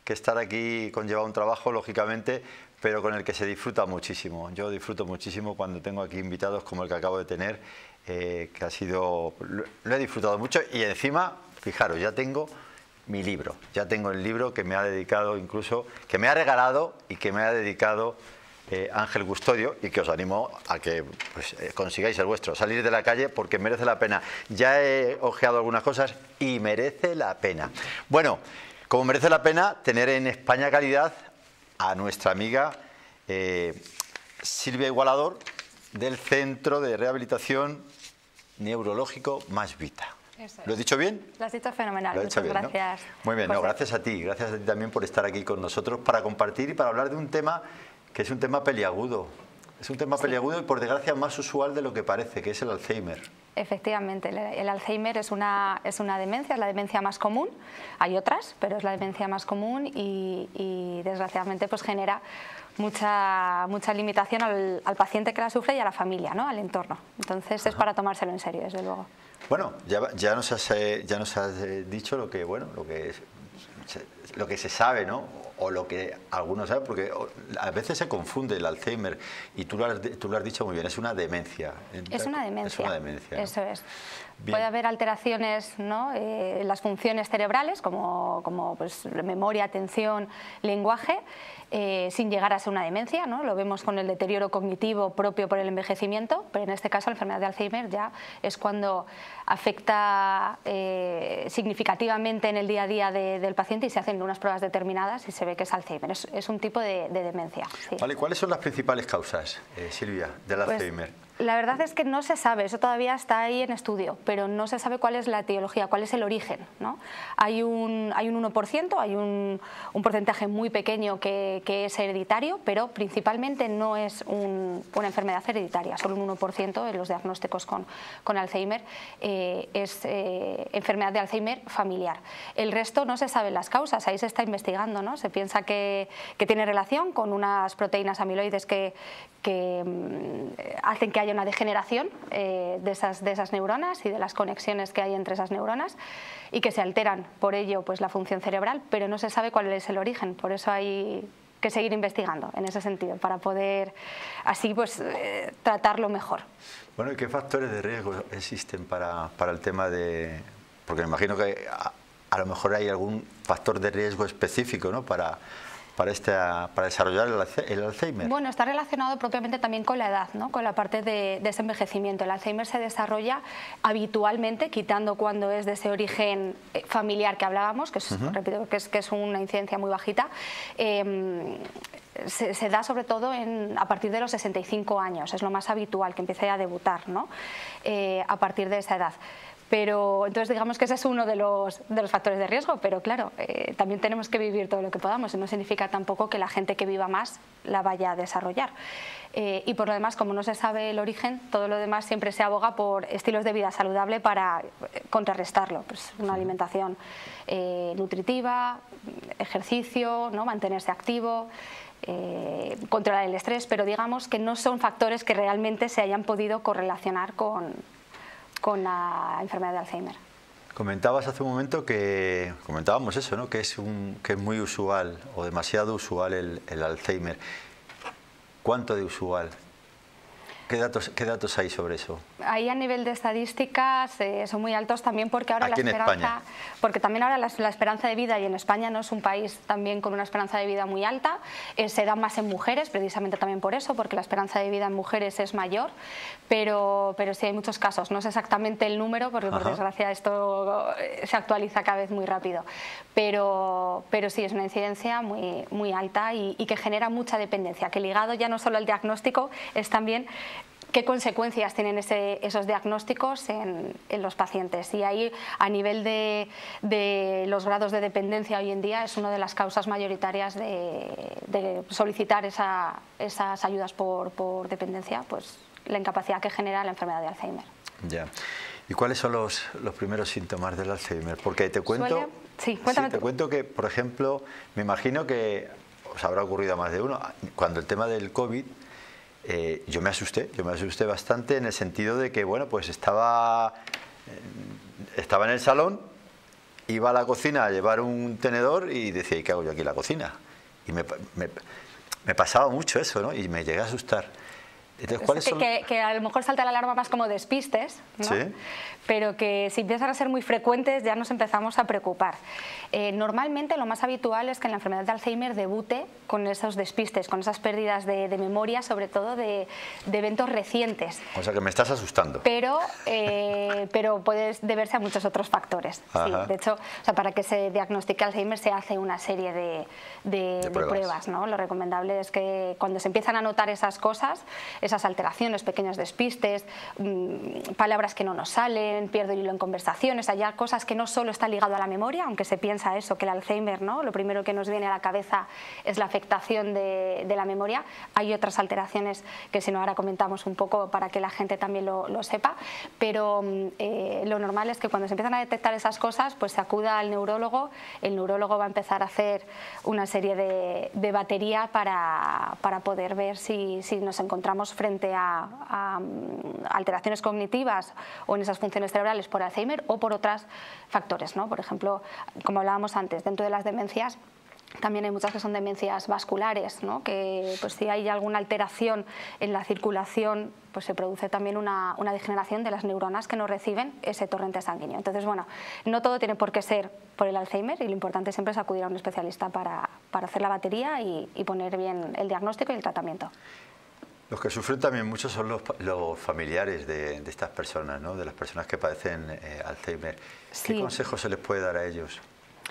que estar aquí conlleva un trabajo, lógicamente, pero con el que se disfruta muchísimo. Yo disfruto muchísimo cuando tengo aquí invitados como el que acabo de tener, eh, que ha sido, lo, lo he disfrutado mucho y encima, fijaros, ya tengo mi libro, ya tengo el libro que me ha dedicado incluso, que me ha regalado y que me ha dedicado eh, Ángel Custodio, y que os animo a que pues, eh, consigáis el vuestro, salir de la calle porque merece la pena. Ya he ojeado algunas cosas y merece la pena. Bueno, como merece la pena tener en España Calidad a nuestra amiga eh, Silvia Igualador del Centro de Rehabilitación Neurológico Más Vita. Eso es. ¿Lo he dicho bien? Lo has dicho fenomenal, Lo he dicho muchas bien, ¿no? gracias. Muy bien, no, José. gracias a ti, gracias a ti también por estar aquí con nosotros para compartir y para hablar de un tema que es un tema peliagudo. Es un tema Sí. peliagudo y por desgracia más usual de lo que parece, que es el Alzheimer. Efectivamente, el, el Alzheimer es una, es una demencia, es la demencia más común. Hay otras, pero es la demencia más común y, y desgraciadamente pues genera mucha, mucha limitación al, al paciente que la sufre y a la familia, ¿no? Al entorno. Entonces Ajá. es para tomárselo en serio, desde luego. Bueno, ya, ya nos has, eh, ya nos has eh, dicho lo que, bueno, lo que, se, lo que se sabe, ¿no? O lo que algunos saben, porque a veces se confunde el Alzheimer y tú lo has, tú lo has dicho muy bien, es una demencia. Es una demencia. Es una demencia, ¿no? Eso es. Bien. Puede haber alteraciones, ¿no? eh, en las funciones cerebrales, como, como pues, memoria, atención, lenguaje, eh, sin llegar a ser una demencia, ¿no? Lo vemos con el deterioro cognitivo propio por el envejecimiento, pero en este caso la enfermedad de Alzheimer ya es cuando afecta eh, significativamente en el día a día de, del paciente y se hacen unas pruebas determinadas y se ve que es Alzheimer. Es, es un tipo de, de demencia. Sí. Vale, ¿cuáles son las principales causas, eh, Silvia, del Pues, Alzheimer? La verdad es que no se sabe, eso todavía está ahí en estudio, pero no se sabe cuál es la etiología, cuál es el origen, ¿no? Hay un, hay un uno por ciento, hay un, un porcentaje muy pequeño que, que es hereditario, pero principalmente no es un, una enfermedad hereditaria, solo un uno por ciento de los diagnósticos con, con Alzheimer eh, es eh, enfermedad de Alzheimer familiar. El resto no se saben las causas, ahí se está investigando, ¿no? Se piensa que, que tiene relación con unas proteínas amiloides que, que mm, hacen que haya una degeneración eh, de, esas, de esas neuronas y de las conexiones que hay entre esas neuronas y que se alteran por ello pues, la función cerebral, pero no se sabe cuál es el origen, por eso hay que seguir investigando en ese sentido para poder así pues eh, tratarlo mejor. Bueno, ¿y qué factores de riesgo existen para, para el tema de...? Porque me imagino que a, a lo mejor hay algún factor de riesgo específico, ¿no? para... Para, esta, para desarrollar el Alzheimer. Bueno, está relacionado propiamente también con la edad, ¿no? Con la parte de, de ese envejecimiento. El Alzheimer se desarrolla habitualmente, quitando cuando es de ese origen familiar que hablábamos, que es, uh-huh. repito, que es, que es una incidencia muy bajita, eh, se, se da sobre todo en, a partir de los sesenta y cinco años, es lo más habitual, que empiece a debutar, ¿no? eh, a partir de esa edad. Pero entonces digamos que ese es uno de los, de los factores de riesgo, pero claro, eh, también tenemos que vivir todo lo que podamos y no significa tampoco que la gente que viva más la vaya a desarrollar. Eh, y por lo demás, como no se sabe el origen, todo lo demás siempre se aboga por estilos de vida saludable para contrarrestarlo. Pues una alimentación eh, nutritiva, ejercicio, ¿no? Mantenerse activo, eh, controlar el estrés, pero digamos que no son factores que realmente se hayan podido correlacionar con con la enfermedad de Alzheimer. Comentabas hace un momento que, comentábamos eso, ¿no? que, es un, que es muy usual o demasiado usual el, el Alzheimer. ¿Cuánto de usual? ¿Qué datos, ¿Qué datos hay sobre eso? Ahí a nivel de estadísticas eh, son muy altos también porque ahora Aquí la en esperanza, España. porque también ahora la, la esperanza de vida, y en España no es un país también con una esperanza de vida muy alta, eh, se da más en mujeres, precisamente también por eso, porque la esperanza de vida en mujeres es mayor, pero, pero sí hay muchos casos, no sé exactamente el número, porque por Ajá. desgracia esto se actualiza cada vez muy rápido, pero, pero sí es una incidencia muy, muy alta y, y que genera mucha dependencia, que ligado ya no solo al diagnóstico, es también qué consecuencias tienen ese, esos diagnósticos en, en los pacientes. Y ahí, a nivel de, de los grados de dependencia hoy en día, es una de las causas mayoritarias de, de solicitar esa, esas ayudas por, por dependencia, pues la incapacidad que genera la enfermedad de Alzheimer. Ya. ¿Y cuáles son los, los primeros síntomas del Alzheimer? Porque te cuento, Suele... sí, cuéntame sí, te tú. cuento que, por ejemplo, me imagino que os habrá ocurrido a más de uno, cuando el tema del COVID, Eh, yo me asusté, yo me asusté bastante en el sentido de que, bueno, pues estaba, eh, estaba en el salón iba a la cocina a llevar un tenedor y decía, ¿y qué hago yo aquí en la cocina? Y me, me, me pasaba mucho eso, ¿no? Y me llegué a asustar. Entonces, ¿cuáles que, son? Que, que a lo mejor salta la alarma más como despistes, ¿no? ¿Sí? Pero que si empiezan a ser muy frecuentes ya nos empezamos a preocupar. Eh, normalmente lo más habitual es que en la enfermedad de Alzheimer debute con esos despistes, con esas pérdidas de, de memoria, sobre todo de, de eventos recientes. O sea que me estás asustando. Pero, eh, pero puede deberse a muchos otros factores. Sí, de hecho, o sea, para que se diagnostique Alzheimer se hace una serie de, de, de, de pruebas, pruebas, ¿no? Lo recomendable es que cuando se empiezan a notar esas cosas, esas alteraciones, pequeños despistes, mmm, palabras que no nos salen, pierdo el hilo en conversaciones, hay cosas que no solo está ligado a la memoria, aunque se piensa eso, que el Alzheimer, ¿no? Lo primero que nos viene a la cabeza es la afectación de, de la memoria. Hay otras alteraciones que si no ahora comentamos un poco para que la gente también lo, lo sepa, pero eh, lo normal es que cuando se empiezan a detectar esas cosas, pues se acuda al neurólogo, el neurólogo va a empezar a hacer una serie de, de batería para, para poder ver si, si nos encontramos frente a, a alteraciones cognitivas o en esas funciones cerebrales por Alzheimer o por otros factores, ¿no? Por ejemplo, como hablábamos antes, dentro de las demencias también hay muchas que son demencias vasculares, ¿no? Que pues, si hay alguna alteración en la circulación, pues se produce también una, una degeneración de las neuronas que no reciben ese torrente sanguíneo. Entonces, bueno, no todo tiene por qué ser por el Alzheimer y lo importante siempre es acudir a un especialista para, para hacer la batería y, y poner bien el diagnóstico y el tratamiento. Los que sufren también mucho son los, los familiares de, de estas personas, ¿no? De las personas que padecen eh, Alzheimer. ¿Qué sí. consejos se les puede dar a ellos?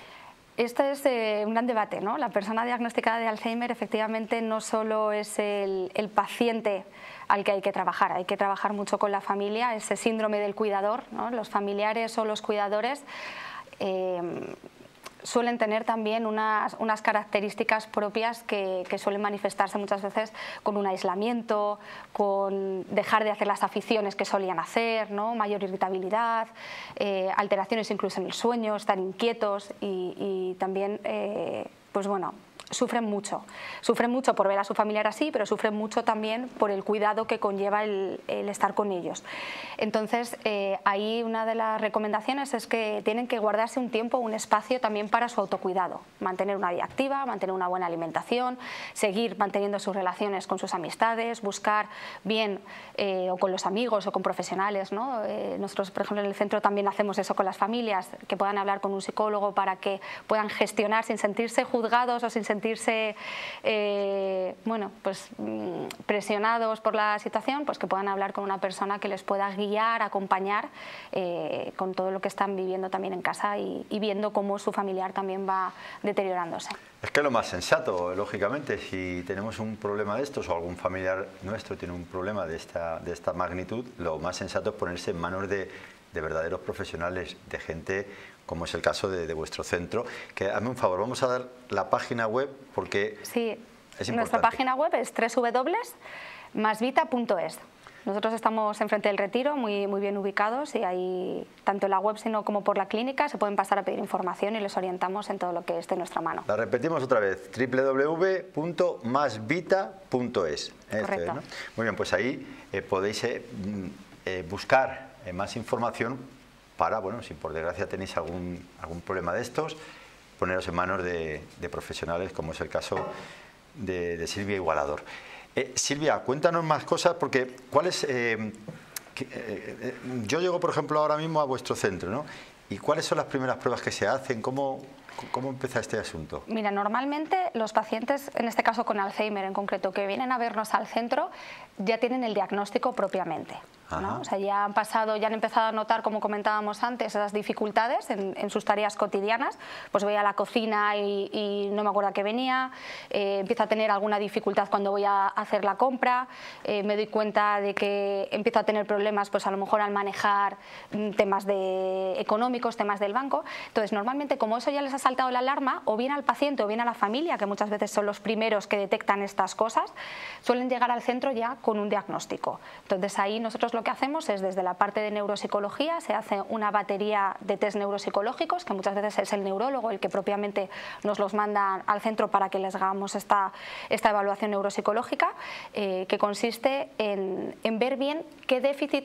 Este es eh, un gran debate, ¿no? La persona diagnosticada de Alzheimer efectivamente no solo es el, el paciente al que hay que trabajar, hay que trabajar mucho con la familia, ese síndrome del cuidador, ¿no? Los familiares o los cuidadores eh, suelen tener también unas, unas características propias que, que suelen manifestarse muchas veces con un aislamiento, con dejar de hacer las aficiones que solían hacer, ¿no? Mayor irritabilidad, eh, alteraciones incluso en el sueño, estar inquietos y, y también, eh, pues bueno, sufren mucho. Sufren mucho por ver a su familiar así, pero sufren mucho también por el cuidado que conlleva el, el estar con ellos. Entonces, eh, ahí una de las recomendaciones es que tienen que guardarse un tiempo, un espacio también para su autocuidado. Mantener una vida activa, mantener una buena alimentación, seguir manteniendo sus relaciones con sus amistades, buscar bien eh, o con los amigos o con profesionales, ¿no? Eh, nosotros, por ejemplo, en el centro también hacemos eso con las familias, que puedan hablar con un psicólogo para que puedan gestionar sin sentirse juzgados o sin sentirse sentirse eh, bueno, pues, presionados por la situación, pues que puedan hablar con una persona que les pueda guiar, acompañar eh, con todo lo que están viviendo también en casa y, y viendo cómo su familiar también va deteriorándose. Es que lo más sensato, lógicamente, si tenemos un problema de estos o algún familiar nuestro tiene un problema de esta, de esta magnitud, lo más sensato es ponerse en manos de, de verdaderos profesionales, de gente como es el caso de, de vuestro centro. Que hazme un favor, vamos a dar la página web porque sí, es importante. Nuestra página web es doble u doble u doble u punto masvita punto es. Nosotros estamos enfrente del Retiro, muy, muy bien ubicados, y ahí, tanto en la web sino como por la clínica, se pueden pasar a pedir información y les orientamos en todo lo que esté en nuestra mano. La repetimos otra vez, doble u doble u doble u punto masvita punto es. Correcto. Es, ¿no? Muy bien, pues ahí eh, podéis eh, eh, buscar eh, más información para, bueno, si por desgracia tenéis algún, algún problema de estos, poneros en manos de, de profesionales, como es el caso de, de Silvia Igualador. Eh, Silvia, cuéntanos más cosas, porque ¿cuál es, eh, que, eh, eh, yo llego, por ejemplo, ahora mismo a vuestro centro, ¿no? ¿Y cuáles son las primeras pruebas que se hacen? ¿Cómo, cómo empieza este asunto? Mira, normalmente los pacientes, en este caso con Alzheimer en concreto, que vienen a vernos al centro, ya tienen el diagnóstico propiamente, ¿no? O sea, ya han pasado, ya han empezado a notar, como comentábamos antes, esas dificultades en, en sus tareas cotidianas. Pues voy a la cocina y, y no me acuerdo a qué venía, eh, empiezo a tener alguna dificultad cuando voy a hacer la compra, eh, me doy cuenta de que empiezo a tener problemas, pues a lo mejor al manejar temas de económicos, temas del banco. Entonces, normalmente, como eso ya les ha saltado la alarma, o bien al paciente o bien a la familia, que muchas veces son los primeros que detectan estas cosas, suelen llegar al centro ya con un diagnóstico. Entonces, ahí nosotros lo que hacemos es, desde la parte de neuropsicología, se hace una batería de test neuropsicológicos, que muchas veces es el neurólogo el que propiamente nos los manda al centro para que les hagamos esta, esta evaluación neuropsicológica, eh, que consiste en, en ver bien qué déficit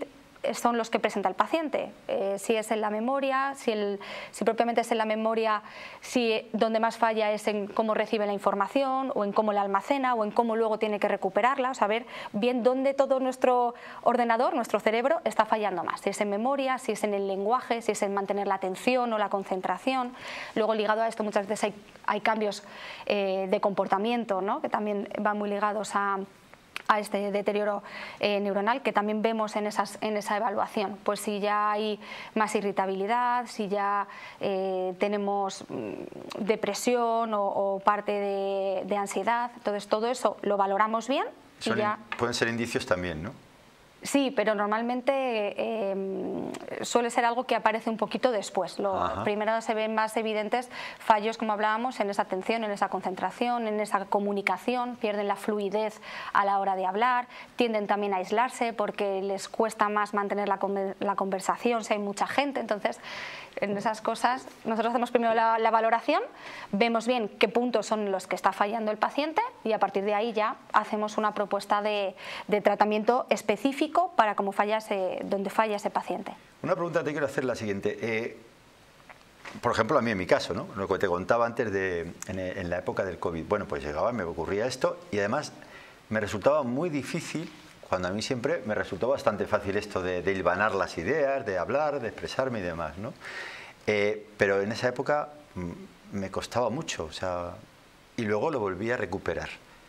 son los que presenta el paciente. Eh, si es en la memoria, si, el, si propiamente es en la memoria, si donde más falla es en cómo recibe la información o en cómo la almacena o en cómo luego tiene que recuperarla, o saber bien dónde todo nuestro ordenador, nuestro cerebro está fallando más, si es en memoria, si es en el lenguaje, si es en mantener la atención o la concentración. Luego ligado a esto muchas veces hay, hay cambios eh, de comportamiento, ¿no?, que también van muy ligados a a este deterioro eh, neuronal, que también vemos en, esas, en esa evaluación. Pues si ya hay más irritabilidad, si ya eh, tenemos mm, depresión o, o parte de, de ansiedad, entonces todo eso lo valoramos bien. Son y ya... in, pueden ser indicios también, ¿no? Sí, pero normalmente eh, suele ser algo que aparece un poquito después. Lo, primero se ven más evidentes fallos, como hablábamos, en esa atención, en esa concentración, en esa comunicación, pierden la fluidez a la hora de hablar, tienden también a aislarse porque les cuesta más mantener la, la conversación si hay mucha gente. Entonces, en esas cosas, nosotros hacemos primero la, la valoración, vemos bien qué puntos son los que está fallando el paciente y a partir de ahí ya hacemos una propuesta de, de tratamiento específico para cómo falla ese, donde falla ese paciente. Una pregunta te quiero hacer la siguiente. Eh, por ejemplo, a mí en mi caso, ¿no?, lo que te contaba antes de en, en la época del COVID. Bueno, pues llegaba, me ocurría esto y además me resultaba muy difícil, cuando a mí siempre me resultó bastante fácil esto de, de hilvanar las ideas, de hablar, de expresarme y demás, ¿no? Eh, pero en esa época me costaba mucho, o sea, y luego lo volví a recuperar.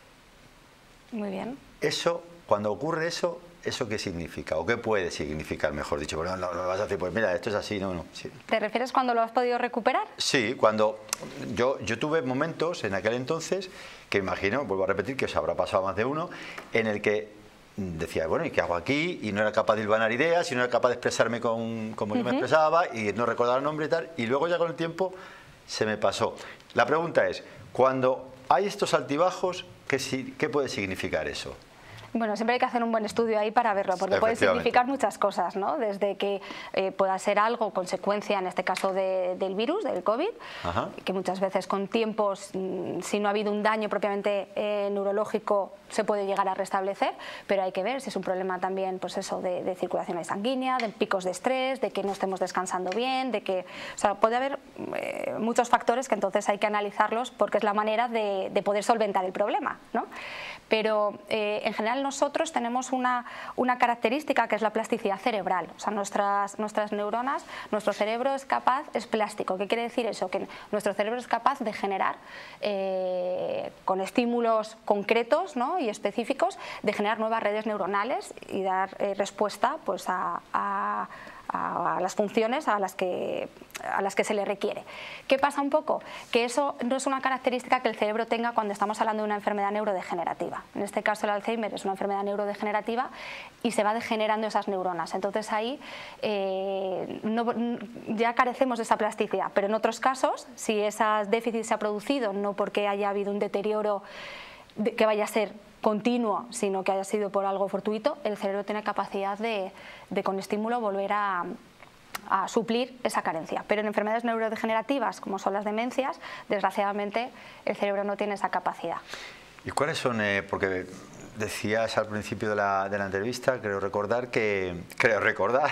Muy bien. Eso, cuando ocurre eso, ¿eso qué significa? ¿O qué puede significar, mejor dicho? Bueno, no, no vas a decir, pues mira, esto es así, no, no. Sí. ¿Te refieres cuando lo has podido recuperar? Sí, cuando yo, yo tuve momentos en aquel entonces, que imagino, vuelvo a repetir, que os habrá pasado más de uno, en el que decía, bueno, ¿y qué hago aquí? Y no era capaz de hilvanar ideas, y no era capaz de expresarme con, como uh-huh. yo me expresaba, y no recordaba el nombre y tal, y luego ya con el tiempo se me pasó. La pregunta es, cuando hay estos altibajos, ¿qué, qué puede significar eso? Bueno, siempre hay que hacer un buen estudio ahí para verlo, porque puede significar muchas cosas, ¿no? Desde que eh, pueda ser algo, consecuencia, en este caso de, del virus, del COVID, Ajá. que muchas veces con tiempos, si no ha habido un daño propiamente eh, neurológico, se puede llegar a restablecer, pero hay que ver si es un problema también, pues eso, de, de circulación sanguínea, de picos de estrés, de que no estemos descansando bien, de que, o sea, puede haber eh, muchos factores que entonces hay que analizarlos porque es la manera de, de poder solventar el problema, ¿no? Pero eh, en general nosotros tenemos una, una característica que es la plasticidad cerebral, o sea, nuestras, nuestras neuronas, nuestro cerebro es capaz, es plástico. ¿Qué quiere decir eso? Que nuestro cerebro es capaz de generar, eh, con estímulos concretos, ¿no?, y específicos, de generar nuevas redes neuronales y dar eh, respuesta, pues, a, a a las funciones a las, que, a las que se le requiere. ¿Qué pasa un poco? Que eso no es una característica que el cerebro tenga cuando estamos hablando de una enfermedad neurodegenerativa. En este caso el Alzheimer es una enfermedad neurodegenerativa y se va degenerando esas neuronas. Entonces ahí eh, no, ya carecemos de esa plasticidad, pero en otros casos, si ese déficit se ha producido no porque haya habido un deterioro de, que vaya a ser continuo, sino que haya sido por algo fortuito, el cerebro tiene capacidad de, de con estímulo volver a, a suplir esa carencia. Pero en enfermedades neurodegenerativas, como son las demencias, desgraciadamente el cerebro no tiene esa capacidad. ¿Y cuáles son? Eh, porque decías al principio de la, de la entrevista, creo recordar que... Creo recordar...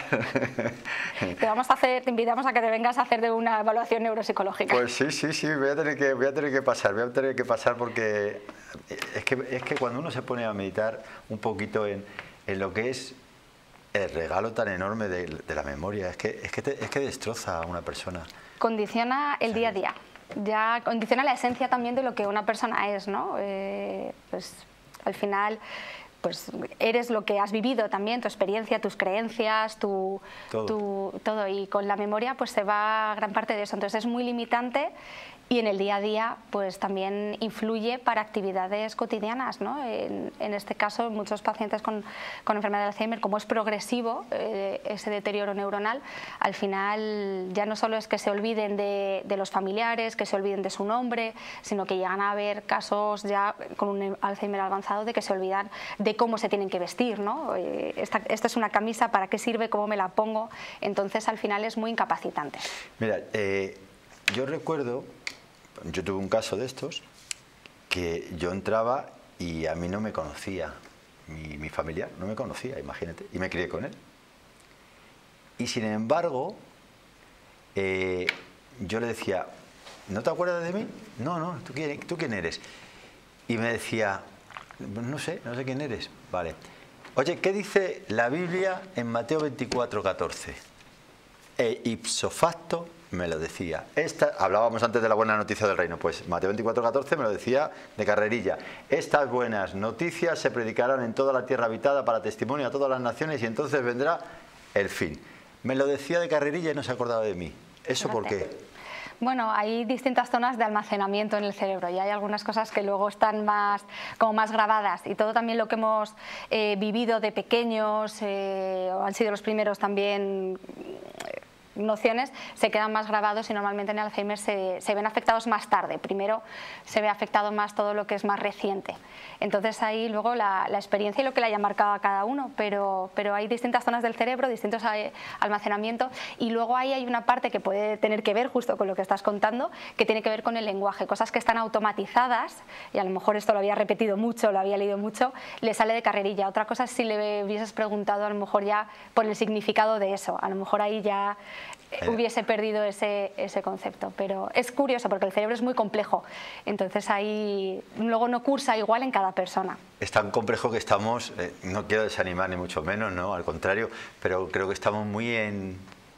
Te vamos a hacer, te invitamos a que te vengas a hacer de una evaluación neuropsicológica. Pues sí, sí, sí, voy a tener que, voy a tener que pasar, voy a tener que pasar porque es que, es que cuando uno se pone a meditar un poquito en, en lo que es el regalo tan enorme de, de la memoria, es que, es, que te, es que destroza a una persona. Condiciona el día a día. Ya condiciona la esencia también de lo que una persona es, ¿no? Eh, pues al final, pues eres lo que has vivido también, tu experiencia, tus creencias, tu todo. Tu, todo. Y con la memoria pues se va gran parte de eso. Entonces es muy limitante y en el día a día pues también influye para actividades cotidianas, ¿no? En, en este caso, muchos pacientes con, con enfermedad de Alzheimer, como es progresivo eh, ese deterioro neuronal, al final ya no solo es que se olviden de, de los familiares, que se olviden de su nombre, sino que llegan a haber casos ya con un Alzheimer avanzado de que se olvidan de cómo se tienen que vestir, ¿no? Eh, esta, esta es una camisa, ¿para qué sirve? ¿Cómo me la pongo? Entonces al final es muy incapacitante. Mira, eh, yo recuerdo... Yo tuve un caso de estos, que yo entraba y a mí no me conocía, mi, mi familiar no me conocía, imagínate, y me crié con él. Y sin embargo, eh, yo le decía, ¿no te acuerdas de mí? No, no, ¿tú quién, ¿tú quién eres? Y me decía, no sé, no sé quién eres. Vale. Oye, ¿qué dice la Biblia en Mateo veinticuatro, catorce? E ipso facto me lo decía. Esta, hablábamos antes de la buena noticia del reino, pues Mateo veinticuatro, catorce me lo decía de carrerilla. Estas buenas noticias se predicarán en toda la tierra habitada para testimonio a todas las naciones y entonces vendrá el fin. Me lo decía de carrerilla y no se acordaba de mí. ¿Eso por qué? Bueno, hay distintas zonas de almacenamiento en el cerebro y hay algunas cosas que luego están más, como más grabadas, y todo también lo que hemos eh, vivido de pequeños, eh, o han sido los primeros también eh, nociones, se quedan más grabados y normalmente en el Alzheimer se, se ven afectados más tarde. Primero se ve afectado más todo lo que es más reciente. Entonces ahí luego la, la experiencia y lo que le haya marcado a cada uno, pero, pero hay distintas zonas del cerebro, distintos almacenamientos, y luego ahí hay una parte que puede tener que ver justo con lo que estás contando, que tiene que ver con el lenguaje, cosas que están automatizadas, y a lo mejor esto lo había repetido mucho, lo había leído mucho, le sale de carrerilla. Otra cosa es si le hubieses preguntado a lo mejor ya por el significado de eso, a lo mejor ahí ya hubiese perdido ese, ese concepto, pero es curioso porque el cerebro es muy complejo, entonces ahí luego no cursa igual en cada persona. Es tan complejo que estamos, eh, no quiero desanimar ni mucho menos, no, al contrario, pero creo que estamos muy en,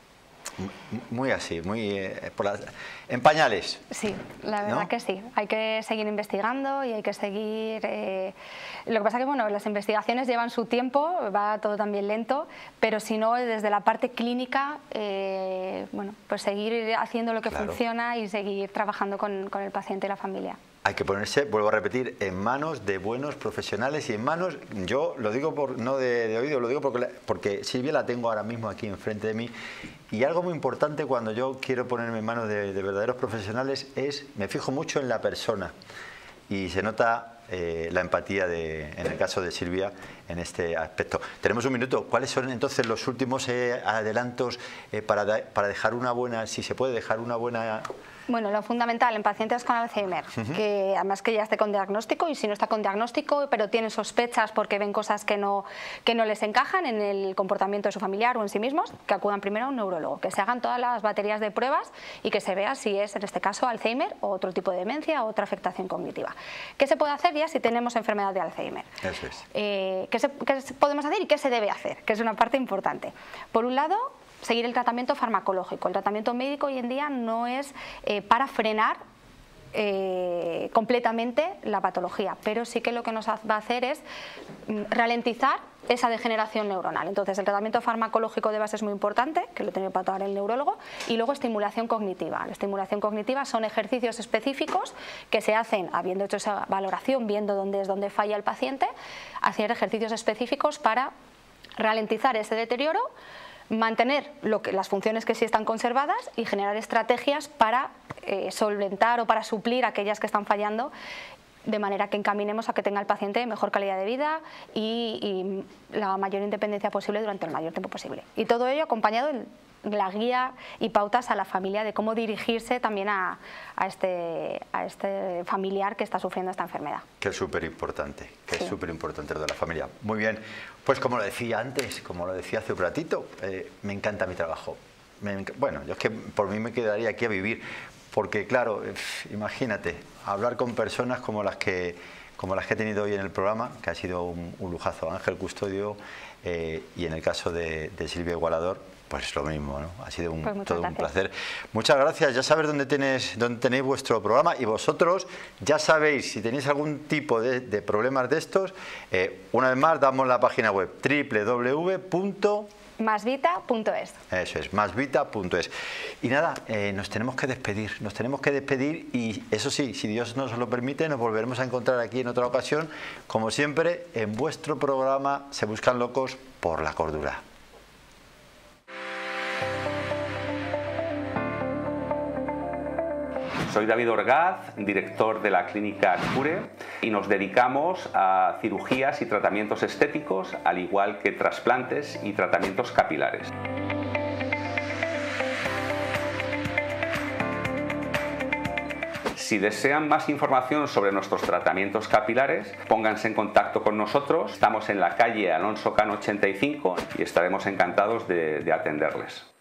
muy así, muy eh, por la, en pañales. Sí, la verdad, ¿no?, que sí. Hay que seguir investigando y hay que seguir... Eh, lo que pasa que, bueno, las investigaciones llevan su tiempo, va todo también lento, pero si no, desde la parte clínica, eh, bueno, pues seguir haciendo lo que claro. funciona y seguir trabajando con, con el paciente y la familia. Hay que ponerse, vuelvo a repetir, en manos de buenos profesionales y en manos, yo lo digo por, no de, de oído, lo digo porque, porque Silvia la tengo ahora mismo aquí enfrente de mí, y algo muy importante cuando yo quiero ponerme en manos de, de verdaderos profesionales es, me fijo mucho en la persona y se nota eh, la empatía de, en el caso de Silvia en este aspecto. Tenemos un minuto. ¿Cuáles son entonces los últimos eh, adelantos eh, para, da, para dejar una buena, si se puede dejar una buena... Bueno, lo fundamental en pacientes con Alzheimer, uh-huh. que además que ya esté con diagnóstico, y si no está con diagnóstico, pero tienen sospechas porque ven cosas que no, que no les encajan en el comportamiento de su familiar o en sí mismos, que acudan primero a un neurólogo, que se hagan todas las baterías de pruebas y que se vea si es, en este caso, Alzheimer o otro tipo de demencia o otra afectación cognitiva. ¿Qué se puede hacer ya si tenemos enfermedad de Alzheimer? Eso es. Eh, ¿qué, se, ¿Qué podemos hacer y qué se debe hacer? Que es una parte importante. Por un lado, seguir el tratamiento farmacológico. El tratamiento médico hoy en día no es eh, para frenar eh, completamente la patología, pero sí que lo que nos va a hacer es ralentizar esa degeneración neuronal. Entonces el tratamiento farmacológico de base es muy importante, que lo tiene que patar el neurólogo, y luego estimulación cognitiva. La estimulación cognitiva son ejercicios específicos que se hacen, habiendo hecho esa valoración, viendo dónde es donde falla el paciente, hacer ejercicios específicos para ralentizar ese deterioro, mantener lo que, las funciones que sí están conservadas y generar estrategias para eh, solventar o para suplir aquellas que están fallando, de manera que encaminemos a que tenga el paciente mejor calidad de vida y, y la mayor independencia posible durante el mayor tiempo posible. Y todo ello acompañado de la guía y pautas a la familia de cómo dirigirse también a, a, este, a este familiar que está sufriendo esta enfermedad. Que es súper importante, que sí. es súper importante lo de la familia. Muy bien, pues como lo decía antes, como lo decía hace un ratito, eh, me encanta mi trabajo. Me, bueno, yo es que por mí me quedaría aquí a vivir, porque claro, eh, imagínate, hablar con personas como las que, como las que he tenido hoy en el programa, que ha sido un, un lujazo, Ángel Custodio, eh, y en el caso de, de Silvia Igualador, pues lo mismo, ¿no? Ha sido un, pues todo gracias. un placer. Muchas gracias. Ya sabes dónde tenéis, dónde tenéis vuestro programa, y vosotros ya sabéis, si tenéis algún tipo de, de problemas de estos, eh, una vez más damos la página web doble u doble u doble u punto masvita punto es. Eso es, masvita punto es. Y nada, eh, nos tenemos que despedir, nos tenemos que despedir y eso sí, si Dios nos lo permite, nos volveremos a encontrar aquí en otra ocasión, como siempre, en vuestro programa Se Buscan Locos por la Cordura. Soy David Orgaz, director de la clínica Cure, y nos dedicamos a cirugías y tratamientos estéticos, al igual que trasplantes y tratamientos capilares. Si desean más información sobre nuestros tratamientos capilares, pónganse en contacto con nosotros. Estamos en la calle Alonso Cano ochenta y cinco y estaremos encantados de, de atenderles.